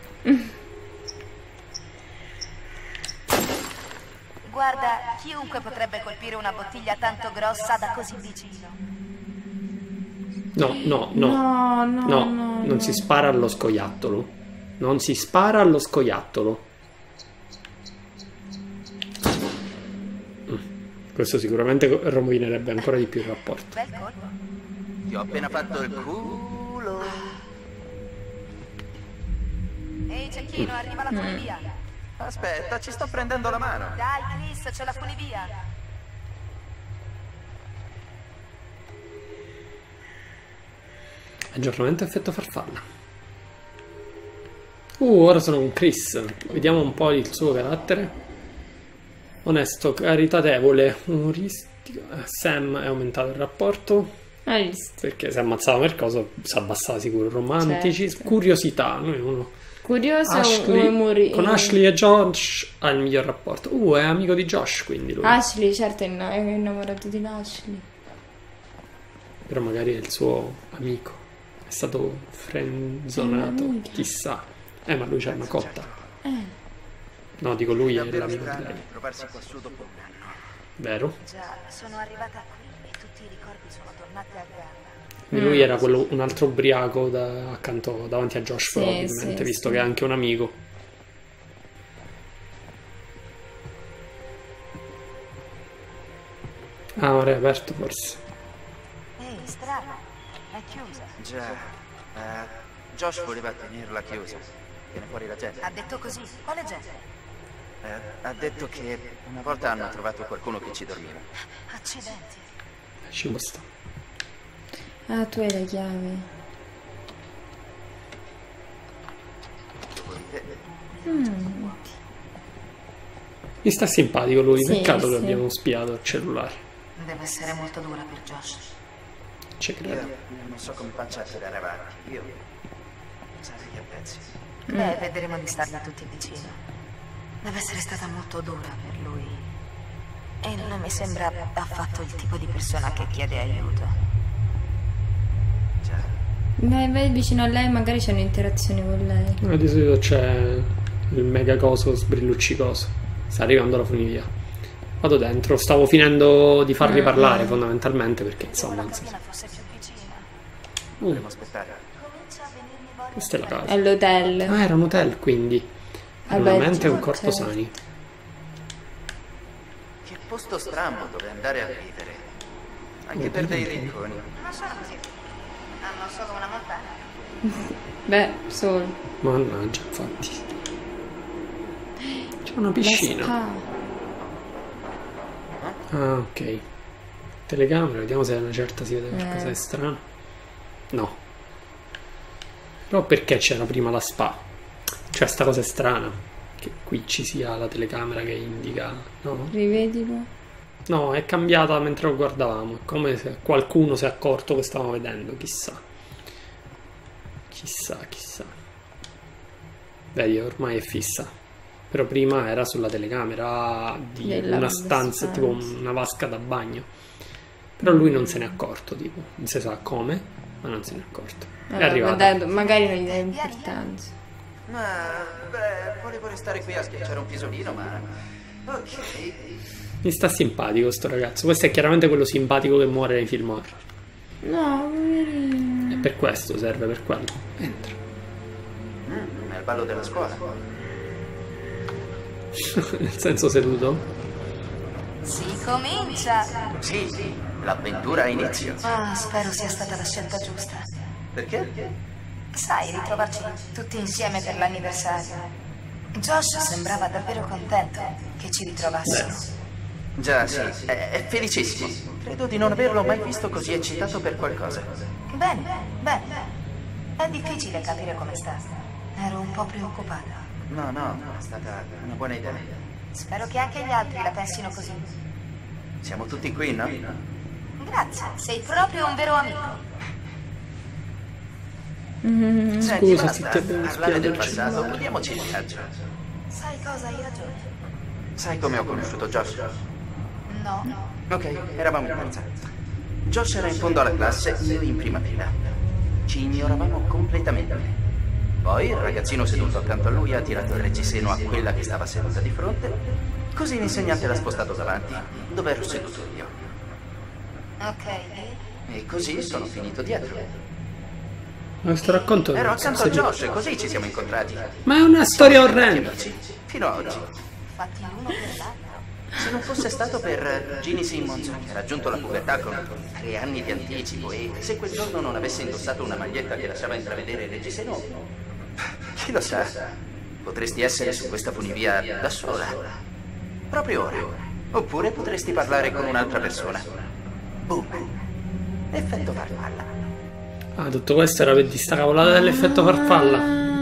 Guarda, chiunque potrebbe colpire una bottiglia tanto grossa da così vicino. No, no, no. No, no, No, no, non no. si spara allo scoiattolo. Non si spara allo scoiattolo. Mm. Questo sicuramente rovinerebbe ancora di più il rapporto. Bel colpo. Ti ho appena fatto il culo. Ehi, cecchino, arriva la funivia. Aspetta, ci sto prendendo la mano. Dai, Chris, c'è la funivia. Aggiornamento effetto farfalla. Uh, ora sono con Chris. Vediamo un po' il suo carattere. Onesto, caritatevole, umoristico. Sam è aumentato il rapporto. Hai visto? Perché si ammazzava Mercoso, si abbassava sicuro. Romantici, certo. Curiosità. Noi uno. Curioso, Ashley, umori... con Ashley e Josh ha il miglior rapporto. Uh, è amico di Josh, quindi lui. Ashley, certo, è innamorato di Ashley. Però magari è il suo amico. È stato frenzonato, chissà. Eh, ma lui c'ha una cotta. Eh. No, dico lui è davvero l'amico di strano lei. trovarsi qua su dopo un anno. Vero? Già, sono arrivata qui e tutti i ricordi sono tornati a galla. Quindi lui era quello, un altro ubriaco da, accanto, davanti a Josh, Sì, probabilmente, sì, visto sì. che è anche un amico. Ah, ora è aperto forse. Ehi, strano, è chiusa. Già, eh, Josh voleva tenerla chiusa. Viene fuori la gente. Ha detto così. Quale gente? Eh, ha detto che una volta hanno trovato qualcuno che ci dormiva. Accidenti. Ci può stare. Ah, tu hai la chiave. Mm. Mi sta simpatico lui, Sì, peccato che sì. abbiamo spiato il cellulare. Deve essere molto dura per Josh. Ci Io credo. non so come faccia a tirare avanti. Io sarei a pezzi. Beh, vedremo di stargli tutti vicino. Deve essere stata molto dura per lui. E non mi sembra affatto il tipo di persona che chiede aiuto. Già. Vai, vai vicino a lei, magari c'è un'interazione con lei. Ah, di solito c'è il mega coso sbrilluccicoso. Sta arrivando la funivia. Vado dentro, stavo finendo di farli Mm, parlare mm. fondamentalmente perché Pensavo insomma. la non so. cabina fosse più vicina. Dovremmo Uh, aspettare. Comincia a venirmi voglia. questa è la casa. All'hotel. Ah, era un hotel quindi. Vabbè, Una mente e un certo. corpo sani. Che posto strambo dove andare a vivere. Anche per dei ricconi. Ma sono così. Hanno solo una montagna. Beh, solo. Mannaggia, infatti. C'è una La piscina. spa. Ah, ok. Telecamera, vediamo se a una certa si vede qualcosa Eh. di strano. No. Però perché c'era prima la spa? Cioè, sta cosa è strana. Che qui ci sia la telecamera che indica. No? Rivedilo. No, è cambiata mentre lo guardavamo. È come se qualcuno si è accorto che stavamo vedendo. Chissà. Chissà, chissà. Vedi, ormai è fissa. Però prima era sulla telecamera di Della una stanza, stanza. tipo una vasca da bagno. Però lui non se n'è accorto, tipo. Non si sa come, ma non se n'è accorto. È Allora, arrivato. dai, magari non gli dà importanza. Ma, beh, volevo restare qui a schiacciare un pisolino, ma... Ok. Mi sta simpatico sto ragazzo. Questo è chiaramente quello simpatico che muore nei film horror. No, poverino. E per questo serve, per quello. Entra. Mm, è il ballo della scuola. Nel senso seduto. Si comincia. Sì, l'avventura ha inizio. Ah, spero sia stata la scelta giusta. Perché? Sai, ritrovarci tutti insieme per l'anniversario. Josh sembrava davvero contento che ci ritrovassimo. Già, sì, è, è felicissimo. Credo di non averlo mai visto così eccitato per qualcosa. Bene, bene. È difficile capire come sta. Ero un po' preoccupata. No, no, è stata una buona idea. Spero che anche gli altri la pensino così. Siamo tutti qui, no? Grazie, sei proprio un vero amico. Senti, Scusa, basta se ti abbiamo parlare del spiato il passato, togliamoci il viaggio. Sai cosa, hai ragione. Sai come ho conosciuto Josh? No. Ok, eravamo in terza. Josh era in fondo alla classe, io in prima fila. Ci ignoravamo completamente. Poi il ragazzino seduto accanto a lui ha tirato il reggiseno a quella che stava seduta di fronte. Così l'insegnante l'ha spostato davanti, dove ero seduto io. Ok. E così sono finito dietro. Ma questo racconto Ero non so accanto a se- Josh, così ci siamo incontrati. Ma è una storia Siamo diventati orrenda. amici, fino ad oggi. Fatti l'uno per l'altro. Se non fosse stato per Ginny Simmons, che ha raggiunto la pubertà con tre anni di anticipo, e se quel giorno non avesse indossato una maglietta che lasciava intravedere il reggiseno, Chi lo sa? Potresti essere su questa funivia da sola. Proprio ora. Oppure potresti parlare con un'altra persona. Boom. Effetto farfalla. Ah, tutto questo era per di sta cavolata dell'effetto farfalla.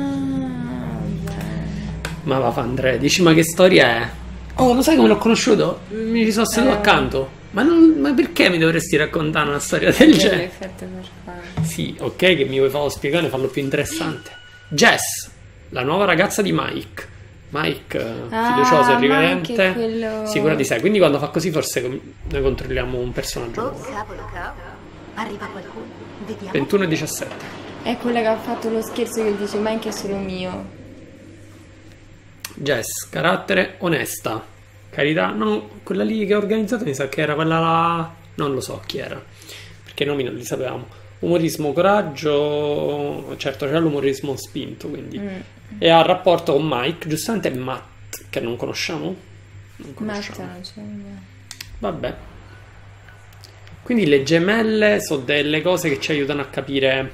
Ma va fa Andrea, dici ma che storia è? Oh, lo sai come l'ho conosciuto? Mi ci sono seduto accanto. Ma, non, ma perché mi dovresti raccontare una storia del genere? L'effetto farfalla. Sì, ok, che mi vuoi farlo spiegare, farlo più interessante. Jess, la nuova ragazza di Mike. Mike, ah, fiducioso e riverente, quello... sicura di sé. Quindi quando fa così forse noi controlliamo un personaggio. Oh, cavolo, cavolo. Arriva qualcuno. Vediamo. ventuno e diciassette. È quella che ha fatto lo scherzo che dice Mike è solo mio. Jess, carattere onesta. Carità, no, quella lì che ho organizzato mi sa che era quella là... Non lo so chi era, perché i nomi non li sapevamo. Umorismo, coraggio, certo c'è l'umorismo spinto, quindi. Mm. E ha rapporto con Mike, giustamente Matt, che non conosciamo? Non conosciamo. Matt, cioè... Vabbè. Quindi le gemelle sono delle cose che ci aiutano a capire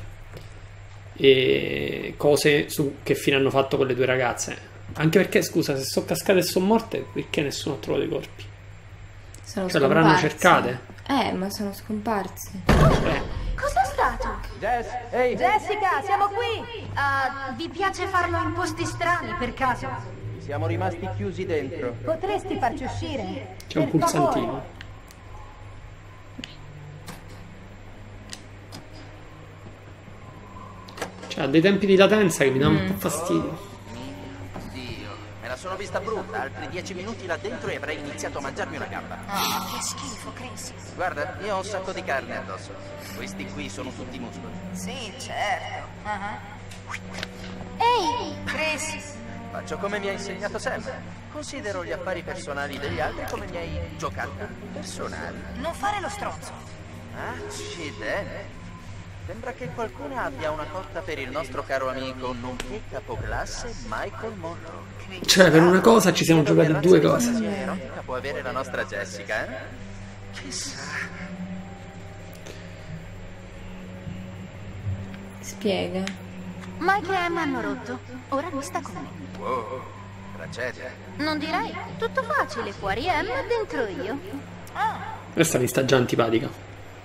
e cose su che fine hanno fatto quelle due ragazze. Anche perché, scusa, se sono cascate e sono morte, perché nessuno ha trovato i corpi? Sono cioè, l'avranno cercate? Eh, ma sono scomparsi. Eh. Cos'è stato? Jess, ehi! Jessica, siamo qui! Uh, vi piace farlo in posti strani, per caso? Siamo rimasti chiusi dentro. Potresti farci uscire? C'è un pulsantino. Cioè, ha dei tempi di latenza che mi danno mm. un po' fastidio. Me la sono vista brutta, altri dieci minuti là dentro e avrei iniziato a mangiarmi una gamba. Oh, che schifo, Chris. Guarda, io ho un sacco di carne addosso. Questi qui sono tutti muscoli. Sì, certo. Uh-huh. Ehi, Chris. Faccio come mi ha insegnato Sam. Considero gli affari personali degli altri come i miei giocattoli personali. Non fare lo stronzo. Accidenti. Sembra che qualcuno abbia una cotta per il nostro caro amico, nonché capoclasse Michael Monroe. Cioè, per una cosa ci siamo giocati due cose. Erotica può avere la nostra Jessica, eh? Chissà. Spiega. Mike e Emma hanno rotto. Ora lui sta con me. Wow, tragedia. Non direi. Tutto facile. Fuori Emma, dentro io. Ah. Questa mi sta già antipatica.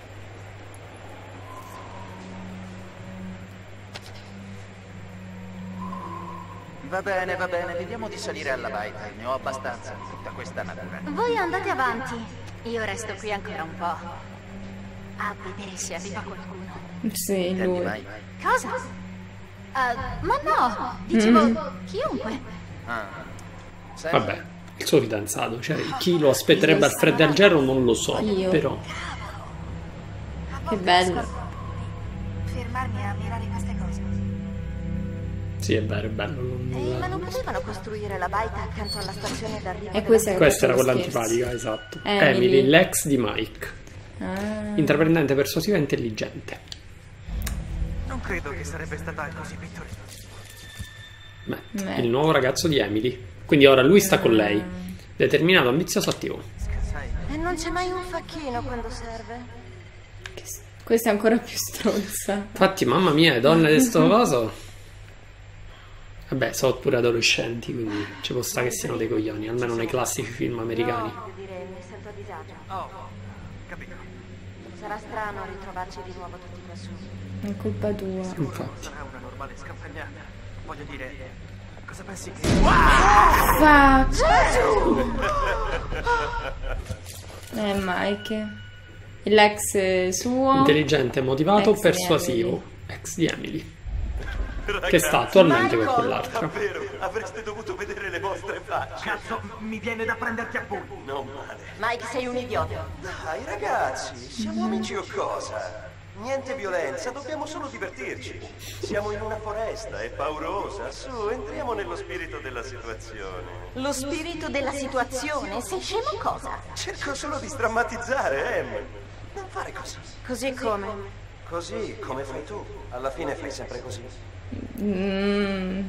Va bene, va bene, vediamo di salire alla baita. Ne ho abbastanza di tutta questa natura. Voi andate avanti. Io resto qui ancora un po'. A vedere se arriva qualcuno. Sì, lui. Cosa? Uh, ma no, dicevo mm. chiunque. Ah. Vabbè, il suo fidanzato. Cioè, chi lo aspetterebbe al freddo al gelo non lo so. Io. Però. Che bello. Fermarmi a ammirare queste cose. Sì, è vero, è bello. Non... Ehi, ma non potevano costruire la baita accanto alla stazione d'arrivo? E questa, questa era quella antipatica, esatto. Emily, Emily l'ex di Mike. Ah. Intraprendente, persuasiva e intelligente. Non credo che sarebbe stata così pittoresca. Beh, Beh. Il nuovo ragazzo di Emily. Quindi ora lui sta con lei. Determinato, ambizioso, attivo. E non c'è mai un facchino quando serve. Questa è ancora più stronza. Infatti, mamma mia, le donne di sto coso. Vabbè, sono pure adolescenti, quindi ci può stare che siano dei coglioni, almeno nei classici film americani. No, dire, mi sento a disagio. Oh, capito. Sarà strano ritrovarci di nuovo tutti qua su. È colpa tua. Infatti. Sarà una normale scampagnata. Voglio dire, cosa pensi che... Fa... Eh, Mike. L'ex suo... Intelligente, motivato, persuasivo. Ex di Emily. Ragazzi, che sta attualmente con quell'altra. Davvero, avreste dovuto vedere le vostre facce. Cazzo, mi viene da prenderti a pugni. Non male. Mike, sei un idiota. Dai, ragazzi, siamo amici o cosa? Niente violenza, dobbiamo solo divertirci. Siamo in una foresta, è paurosa. Su, entriamo nello spirito della situazione. Lo spirito della situazione? Sei scemo o cosa? Cerco solo di strammatizzare, Em. Non fare così. Così come? Così come fai tu. Alla fine fai sempre così. Mm.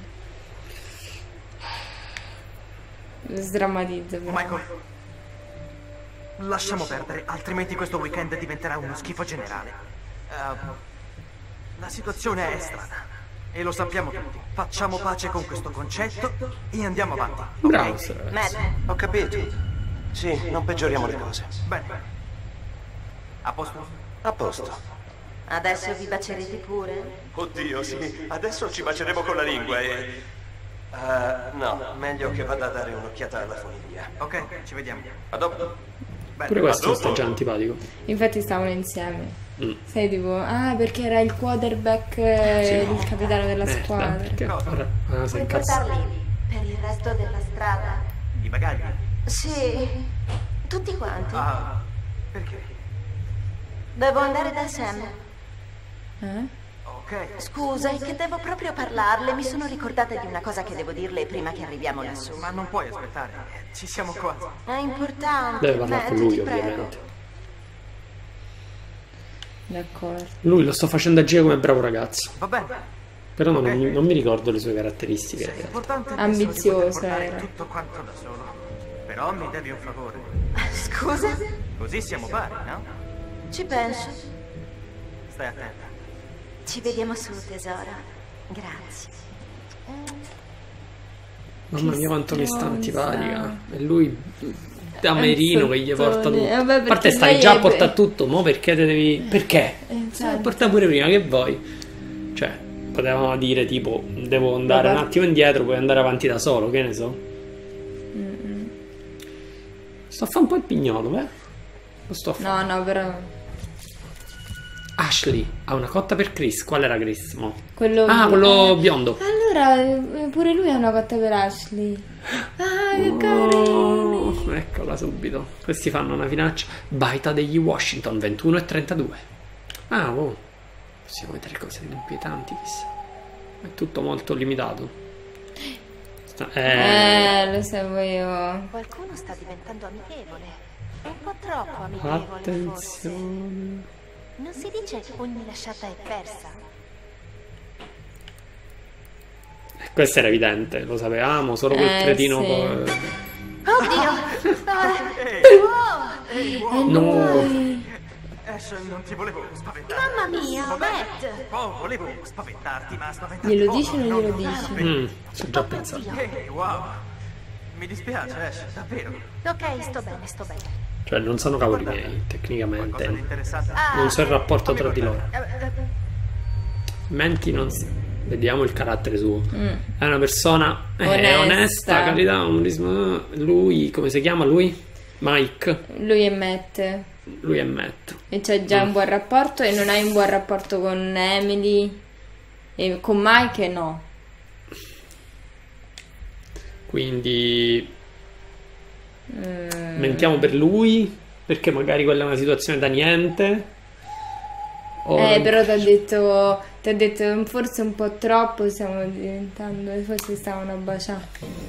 Sdrammatizza però. Michael, lasciamo perdere, altrimenti questo weekend diventerà uno schifo generale. Uh, la situazione è strana. E lo sappiamo tutti. Facciamo pace con questo concetto e andiamo avanti. Bravo, okay? Matt, ho capito. Sì, non peggioriamo le cose. Bene. A posto? A posto. Adesso vi bacerete pure? Oddio, sì. Adesso ci baceremo con la lingua e... Uh, no, meglio che vada a dare un'occhiata alla funivia. Ok, ci vediamo. A dopo. Bene, pure questo sta già antipatico. Infatti stavano insieme. Mm. Sei tipo, ah, perché era il quarterback, eh, il capitano della Eh, squadra. perché? Ora, ah, sei Puoi incazzato. portarli per il resto della strada? I bagagli? Sì, tutti quanti. Ah, perché? Devo andare da Sam. Eh? Ok. Scusa, è che devo proprio parlarle. Mi sono ricordata di una cosa che devo dirle prima che arriviamo lassù. Ma non puoi aspettare. Ci siamo quasi. È importante. Deve parlare con Matt, lui, ti prego. ovviamente. D'accordo. Lui lo sto facendo agire come bravo ragazzo. Va bene. Però non, Ok. mi, non mi ricordo le sue caratteristiche. Sei importante. Ambizioso portare era. tutto quanto da solo. Però mi devi un favore. Scusa? Così siamo pari, no? Ci penso. Stai attenta. Ci vediamo su, tesoro. Grazie. Mamma mia quanto mi sta stronza. antipatica. E lui da Merino che gli porta tutto. Eh, vabbè, A parte perché stai lei già a è- portare tutto, mo perché te devi... Perché? Eh, Se certo. lo porta pure prima, che vuoi? Cioè, potevamo dire tipo, devo andare Vabbè. un attimo indietro, puoi andare avanti da solo, che ne so. Sto a fare un po' il pignolo, beh. Lo sto a fare. No, no, però... Ashley ha una cotta per Chris. Qual era Chris? Mo? Quello Ah, quello biondo. Allora, eh, pure lui ha una cotta per Ashley. Ah, che carino. Oh, eccola subito. Questi fanno una finaccia. Baita degli Washington ventuno e trentadue. Ah, oh. Possiamo vedere cose inquietanti, chissà. È tutto molto limitato. Sta- eh, Eh, lo sapevo. Qualcuno sta diventando amichevole. Un po' troppo amichevole, forse. attenzione. Non si dice ogni lasciata è persa. Eh, Questo era evidente, lo sapevamo, solo quel Eh, cretino sì. poi- Oddio! Ah, Oh, no. Ash, non ti volevo spaventare. mamma mia, Va bene. Matt! Oh, volevo spaventarti, ma spaventarti Glielo poco, dici o non no, glielo no, dici? davvero. Mm, ci ho già pensato. Ehi, wow. Mi dispiace, Ash, davvero. Ok, sto bene, sto bene. Cioè, non sono cavoli miei, Qualcosa di tecnicamente. interessante? Non so il rapporto tra di loro. Eh, eh, Menti non si... Vediamo il carattere suo. Mm. È una persona eh, Onesta. onesta, carità, umorismo. Lui, come si chiama lui? Mike. Lui è Matt. Lui è Matt. E c'è già un buon rapporto e non hai un buon rapporto con Emily. E con Mike no. Quindi Mm. mentiamo per lui, perché magari quella è una situazione da niente. O Eh, non- però ti ha detto, ti ha detto forse un po' troppo stiamo diventando, forse stavano a baciare.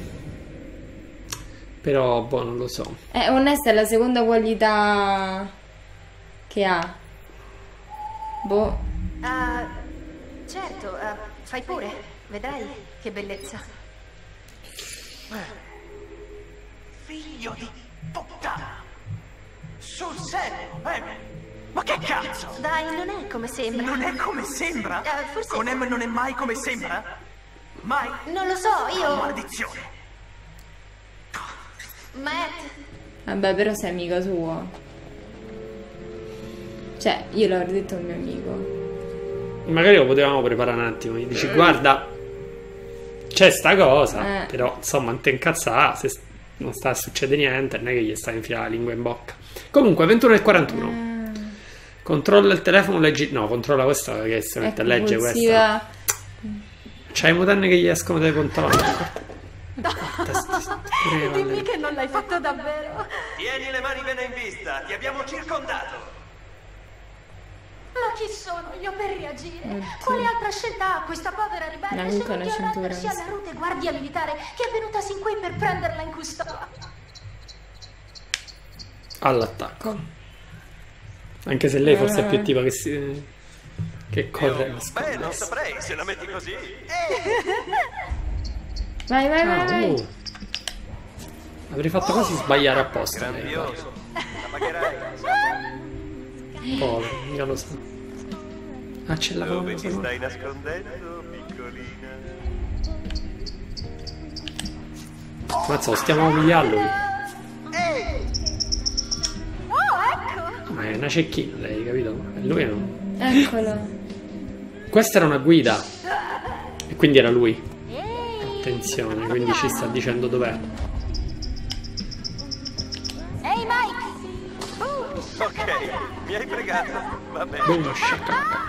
Però, boh, non lo so. Eh, onesta è la seconda qualità che ha. Boh. ah, certo, ah, fai pure. Vedrai che bellezza. Figlio di puttana! Sul serio, Em! Ma che cazzo? Dai, non è come sembra. Non è come sembra? Eh, forse- Con Em non è mai come sembra? Mai? Non lo so, io... Maledizione! Matt, Vabbè, però sei amico suo. Cioè, io l'avrei detto a un mio amico. Magari lo potevamo preparare un attimo. Gli dici, guarda, c'è sta cosa. Eh. Però, insomma, non te incazzare. Se non sta a succedere niente, non è che gli stai a infilare la lingua in bocca. Comunque, ventuno e quarantuno. Ah, Controlla il telefono, leggi. No, controlla questa che si è mette a leggere questa. compulsiva. C'hai i mutande che gli escono dai controlli. Guarda, sti- sti- pure dimmi Valeri. che non l'hai fatto davvero. Tieni le mani bene in vista, ti abbiamo circondato! Ma chi sono io per reagire? Quale altra scelta ha questa povera ribelle No, se comunque non è di una cintura arrendersi alla rossa. rude guardia militare che è venuta sin qui per prenderla in custodia? All'attacco. Anche se lei forse è più tipo che si. Che corre la Beh, non scommessa. saprei se la metti così. Vai, vai, vai, Ah, vai. oh. Avrei fatto quasi sbagliare apposta. lei, guarda. Grandioso. La pagherai. Povero, mica lo sa. Ah, c'è la Dove cosa. ci stai nascondendo, piccolo? piccolina. Mazza, lo stiamo umiliando qui. Oh, ecco! Ma è una cecchina lei, capito? Lui no. Eccolo. Questa era una guida. E quindi era lui. Attenzione, quindi ci sta dicendo dov'è. Ehi, Mike! Ok, mi hai pregato. Va bene. Boom, sciacca.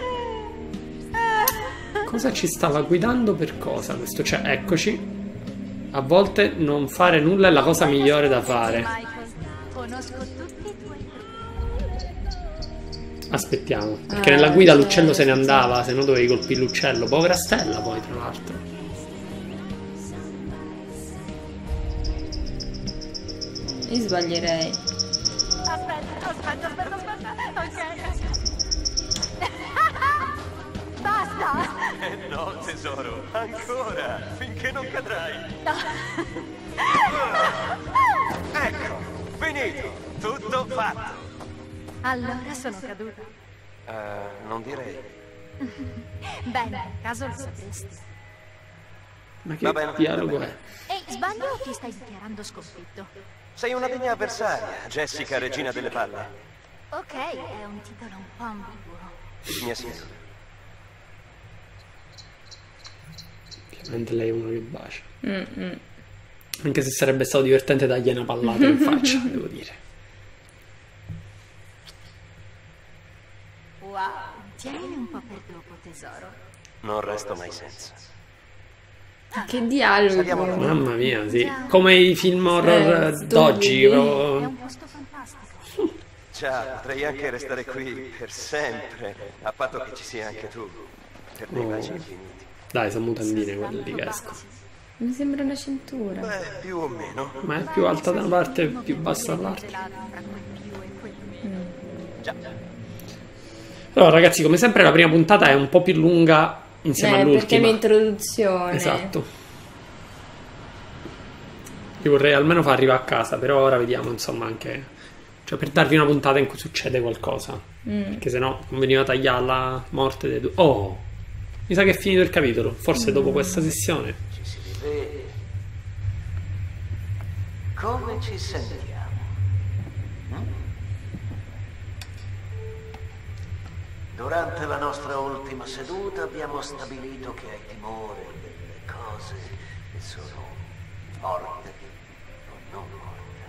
Cosa ci stava guidando per cosa questo? Cioè, eccoci. A volte non fare nulla è la cosa migliore da fare. Conosco tutti i tuoi. Aspettiamo, perché nella guida l'uccello se ne andava, se no dovevi colpire l'uccello. Povera Stella poi, tra l'altro. Io sbaglierei. Aspetta, aspetta, aspetta, aspetta. Ok. Basta! Eh no, tesoro, ancora, finché non cadrai. No. Ecco, finito, tutto fatto. Allora sono caduta. Uh, non direi. Bene, per caso lo sapresti. Ma che Va bene, dialogo va è? Ehi, sbaglio o ti stai dichiarando sconfitto? Sei una degna avversaria, Jessica, regina delle palle. Ok, è un titolo un po' ambiguo. Mia signora. Ovviamente lei è uno che bacia. Mm-mm. Anche se sarebbe stato divertente dargli una pallata in faccia, devo dire. Wow, tienine un po' per dopo, tesoro. Non resto mai senza. Che dialogo. Saliamo là. Mamma mia, sì. Come i film horror Eh, d'oggi. stupidi. o- È un posto fantastico. Già, potrei anche restare qui per sempre, a patto che ci sia anche tu, per dei Oh. baci infiniti. Dai, sono mutandine quelle lì che escono. Mi sembra una cintura. Beh, più o meno. Ma è più alta da una parte e più bassa dall'altra. Gelato tra quel più e quel meno. Già. Allora ragazzi, come sempre la prima puntata è un po' più lunga insieme Eh, perché è all'ultima. un'introduzione. Esatto. Io vorrei almeno far arrivare a casa, però ora vediamo, insomma, anche... Cioè, per darvi una puntata in cui succede qualcosa. Mm. Perché sennò non veniva tagliata la morte dei due. Oh! Mi sa che è finito il capitolo. Forse Mm. dopo questa sessione. Ci si rivede. Come ci sentiamo? Mm? Durante la nostra ultima seduta abbiamo stabilito che hai timore delle cose che sono morte o non morte.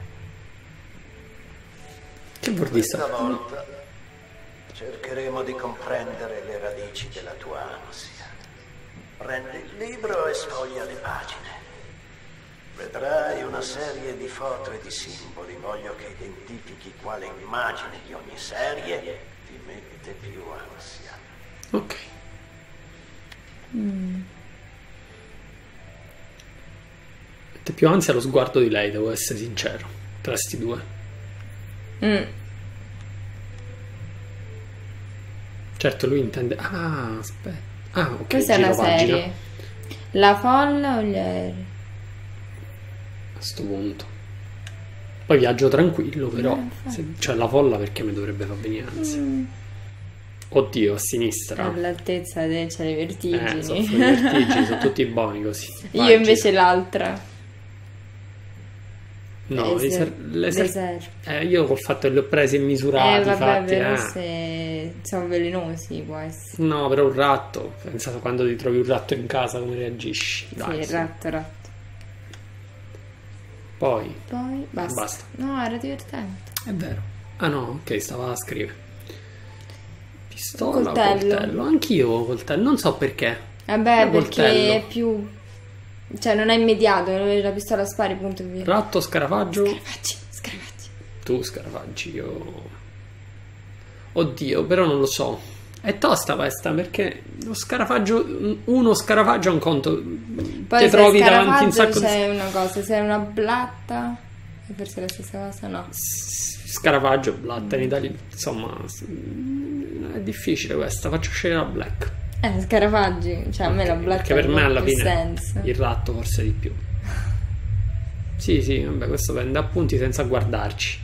Che vuol dire? Questa volta cercheremo di comprendere le radici della tua ansia. Prendi il libro e sfoglia le pagine. Vedrai una serie di foto e di simboli. Voglio che identifichi quale immagine di ogni serie ti mette più ansia. Ok. Mette più ansia lo sguardo di lei, devo essere sincero. Tra sti due. Mm. Certo, lui intende... Ah, aspetta. Ah, ok. Questa è una giro pagina. serie. La folla o gli aerei? A sto punto. Poi viaggio tranquillo, però. Eh, Se c'è la folla, perché mi dovrebbe far venire ansia? Mm. Oddio, a sinistra. All'altezza de- c'è le vertigini. Eh, sono i vertigini, sono tutti buoni così. Io Vai, invece gira. l'altra. No, le Deser- ser- le ser- deserto. eh, io col fatto che li ho presi e misurati, Eh vabbè, fatti, però eh. se sono velenosi può essere. No, però un ratto. Pensa quando ti trovi un ratto in casa come reagisci. Dai, Sì, su. ratto, ratto. Poi, Poi basta. Basta. No, era divertente. è vero. Ah no, ok, stava a scrivere. Pistola, Coltello. coltello. Anch'io coltello, non so perché. Vabbè, Io perché coltello. è più... Cioè, non è immediato, la pistola spari, punto e via. Ratto, scarafaggio. Scarafaggi, scarafaggi. Tu scarafaggi, io... Oddio, però non lo so. È tosta questa, perché lo scarafaggio... Uno scarafaggio è un conto... Poi Ti se trovi è davanti un scarafaggio sacco di... c'è una cosa, se è una blatta... È forse la stessa cosa, no. Scarafaggio, blatta in Italia, insomma... È difficile questa, faccio scegliere la black. Eh, scarafaggi, cioè a me la Ok, blatta perché per me alla più fine senso. il ratto forse di più. Sì, sì, vabbè, questo prende appunti senza guardarci.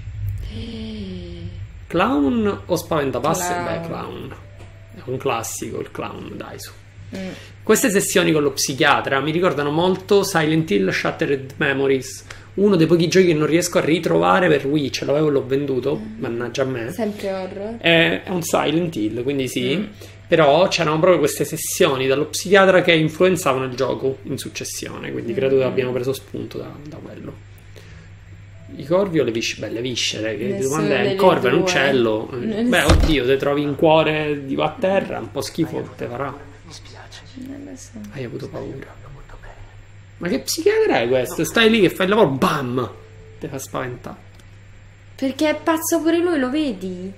Clown o spaventapasse? Clown. Beh, clown. È un classico il clown, dai su. Mm. Queste sessioni con lo psichiatra mi ricordano molto Silent Hill Shattered Memories, uno dei pochi giochi che non riesco a ritrovare per Wii, ce l'avevo e l'ho venduto, mm. mannaggia a me. Sempre horror. È, è un Silent Hill, quindi sì, mm. però c'erano proprio queste sessioni dallo psichiatra che influenzavano il gioco in successione, quindi mm. credo che abbiamo preso spunto da, da quello. I corvi o le viscere? Beh, le viscere, che domanda è? Il corvo è un uccello. Non Beh, oddio, te trovi in cuore di a terra, un po' schifo te farà. Mi spiace. Non lo so. Hai avuto paura. Ma che psichiatra è questo? Stai lì che fai il lavoro, bam! Ti fa spaventare. Perché è pazzo pure lui, lo vedi?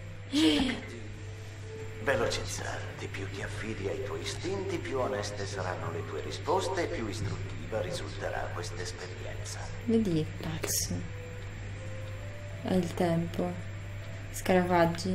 Velocizzarti, più ti affidi ai tuoi istinti, più oneste saranno le tue risposte e più istruttiva risulterà questa esperienza. Vedi che pazzo. È il tempo. Scarafaggi.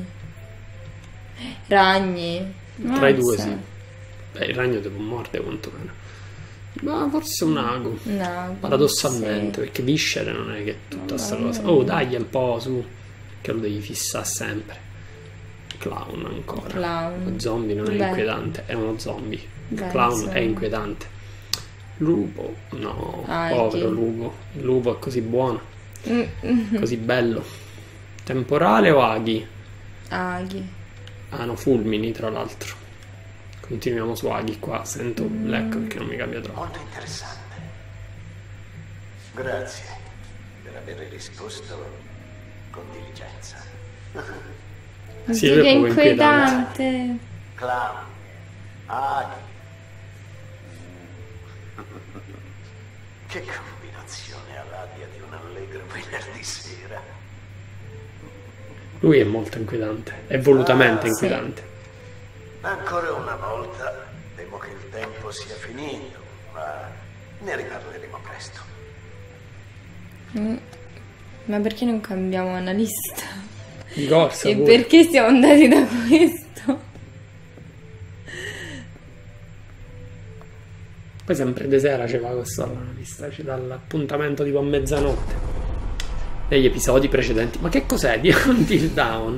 Ragni. Tra i due sì. Beh, il ragno devo mordere quantomeno. Ma forse un ago. Un ago. Paradossalmente, sì. Perché viscere non è che è tutta sta no, cosa. no. Oh, dai un po' su. Che lo devi fissare sempre. Clown ancora. Clown. Lo zombie non è Beh. inquietante, è uno zombie. Il Beh, clown insomma. è inquietante. Lupo, no, Ah, povero chi? lupo. Il lupo è così buono. Mm-hmm. Così bello. Temporale o aghi? Aghi. Ah no, fulmini tra l'altro. Continuiamo su aghi qua. Sento Mm. black perché non mi cambia troppo. Molto interessante. Grazie per aver risposto con diligenza. Sì, Oddio, lui è che proprio inquietante. inquietante. Clown. Aghi. Che combinazione a rabbia di un allegro venerdì sera. Lui è molto inquietante. È volutamente Ah, inquietante. Ancora una volta temo che il tempo sia finito, ma ne riparleremo presto. Mm. Ma perché non cambiamo analista? Di corsa E pure. perché siamo andati da questo? Poi sempre di sera ci va questo all'analista, ci dà l'appuntamento tipo a mezzanotte. Negli episodi precedenti. Ma che cos'è di Until Dawn?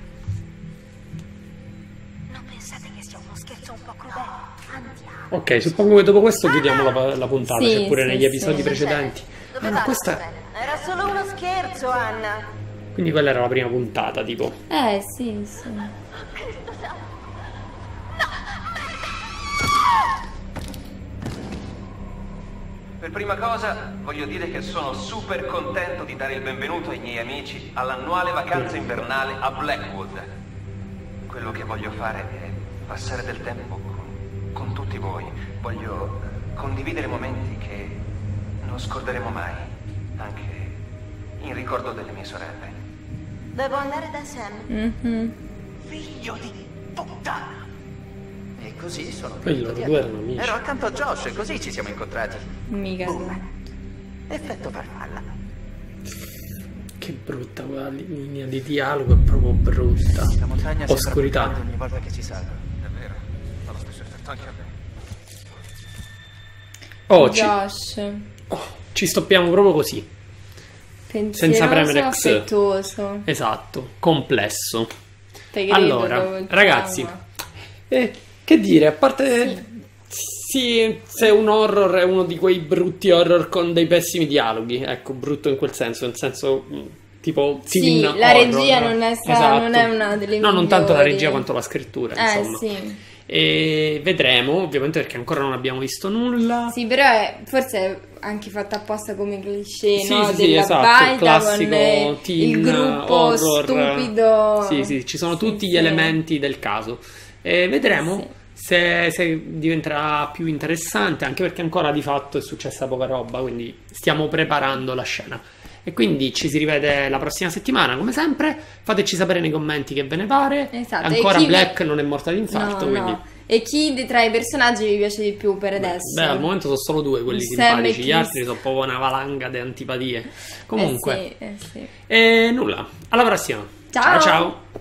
Non pensate che sia uno scherzo un po' crudele? Andiamo. Ok, suppongo che dopo questo chiudiamo la, la puntata, Sì, cioè pure sì, negli sì. episodi precedenti. Dove Ah, ma va, questa... Era solo uno scherzo, Anna. Quindi quella era la prima puntata, tipo. Eh, sì, sì. Per prima cosa, voglio dire che sono super contento di dare il benvenuto ai miei amici all'annuale vacanza invernale a Blackwood. Quello che voglio fare è passare del tempo con, con tutti voi. Voglio condividere momenti che non scorderemo mai, anche in ricordo delle mie sorelle. Devo andare da Sam. Mhm. Figlio di puttana! E così sono Poi loro due erano amici. Ero accanto a Josh e così ci siamo incontrati. Mica tu. Effetto farfalla. Che brutta quella linea di dialogo, è proprio brutta. La montagna sembra Oscurità. più grande ogni volta che ci salgo. Davvero? Fa lo stesso effetto anche a me. Oh, ci, Josh. oh, ci stoppiamo proprio così. Pensieroso, Senza premere X. affettuoso. Esatto, complesso. Te credo, Allora, proprio, ragazzi, insomma. eh, che dire, a parte... Sì, se un horror è uno di quei brutti horror con dei pessimi dialoghi, ecco, brutto in quel senso, nel senso mh, tipo Sì, teen la horror. regia non è sta- Esatto. non è una delle No, non tanto la migliori. regia quanto la scrittura, Eh, insomma. sì. E vedremo, ovviamente, perché ancora non abbiamo visto nulla. Sì, però è forse è anche fatta apposta come cliché, Sì, no? sì, sì, Della esatto, baita il classico con eh, teen il gruppo horror. stupido. Sì, sì, ci sono Sì, tutti sì. gli elementi del caso. E vedremo Sì. se, se diventerà più interessante, anche perché ancora di fatto è successa poca roba, quindi stiamo preparando la scena. E quindi ci si rivede la prossima settimana, come sempre. Fateci sapere nei commenti che ve ne pare. Esatto, e Ancora chi vi- Black non è morta di infarto, No, quindi... no. E chi de- tra i personaggi vi piace di più per adesso? Beh, al momento sono solo due quelli Sam e simpatici, gli Chris. altri sono proprio una valanga di antipatie. Comunque, Eh sì, eh sì. e nulla, alla prossima. Ciao. Ciao ciao.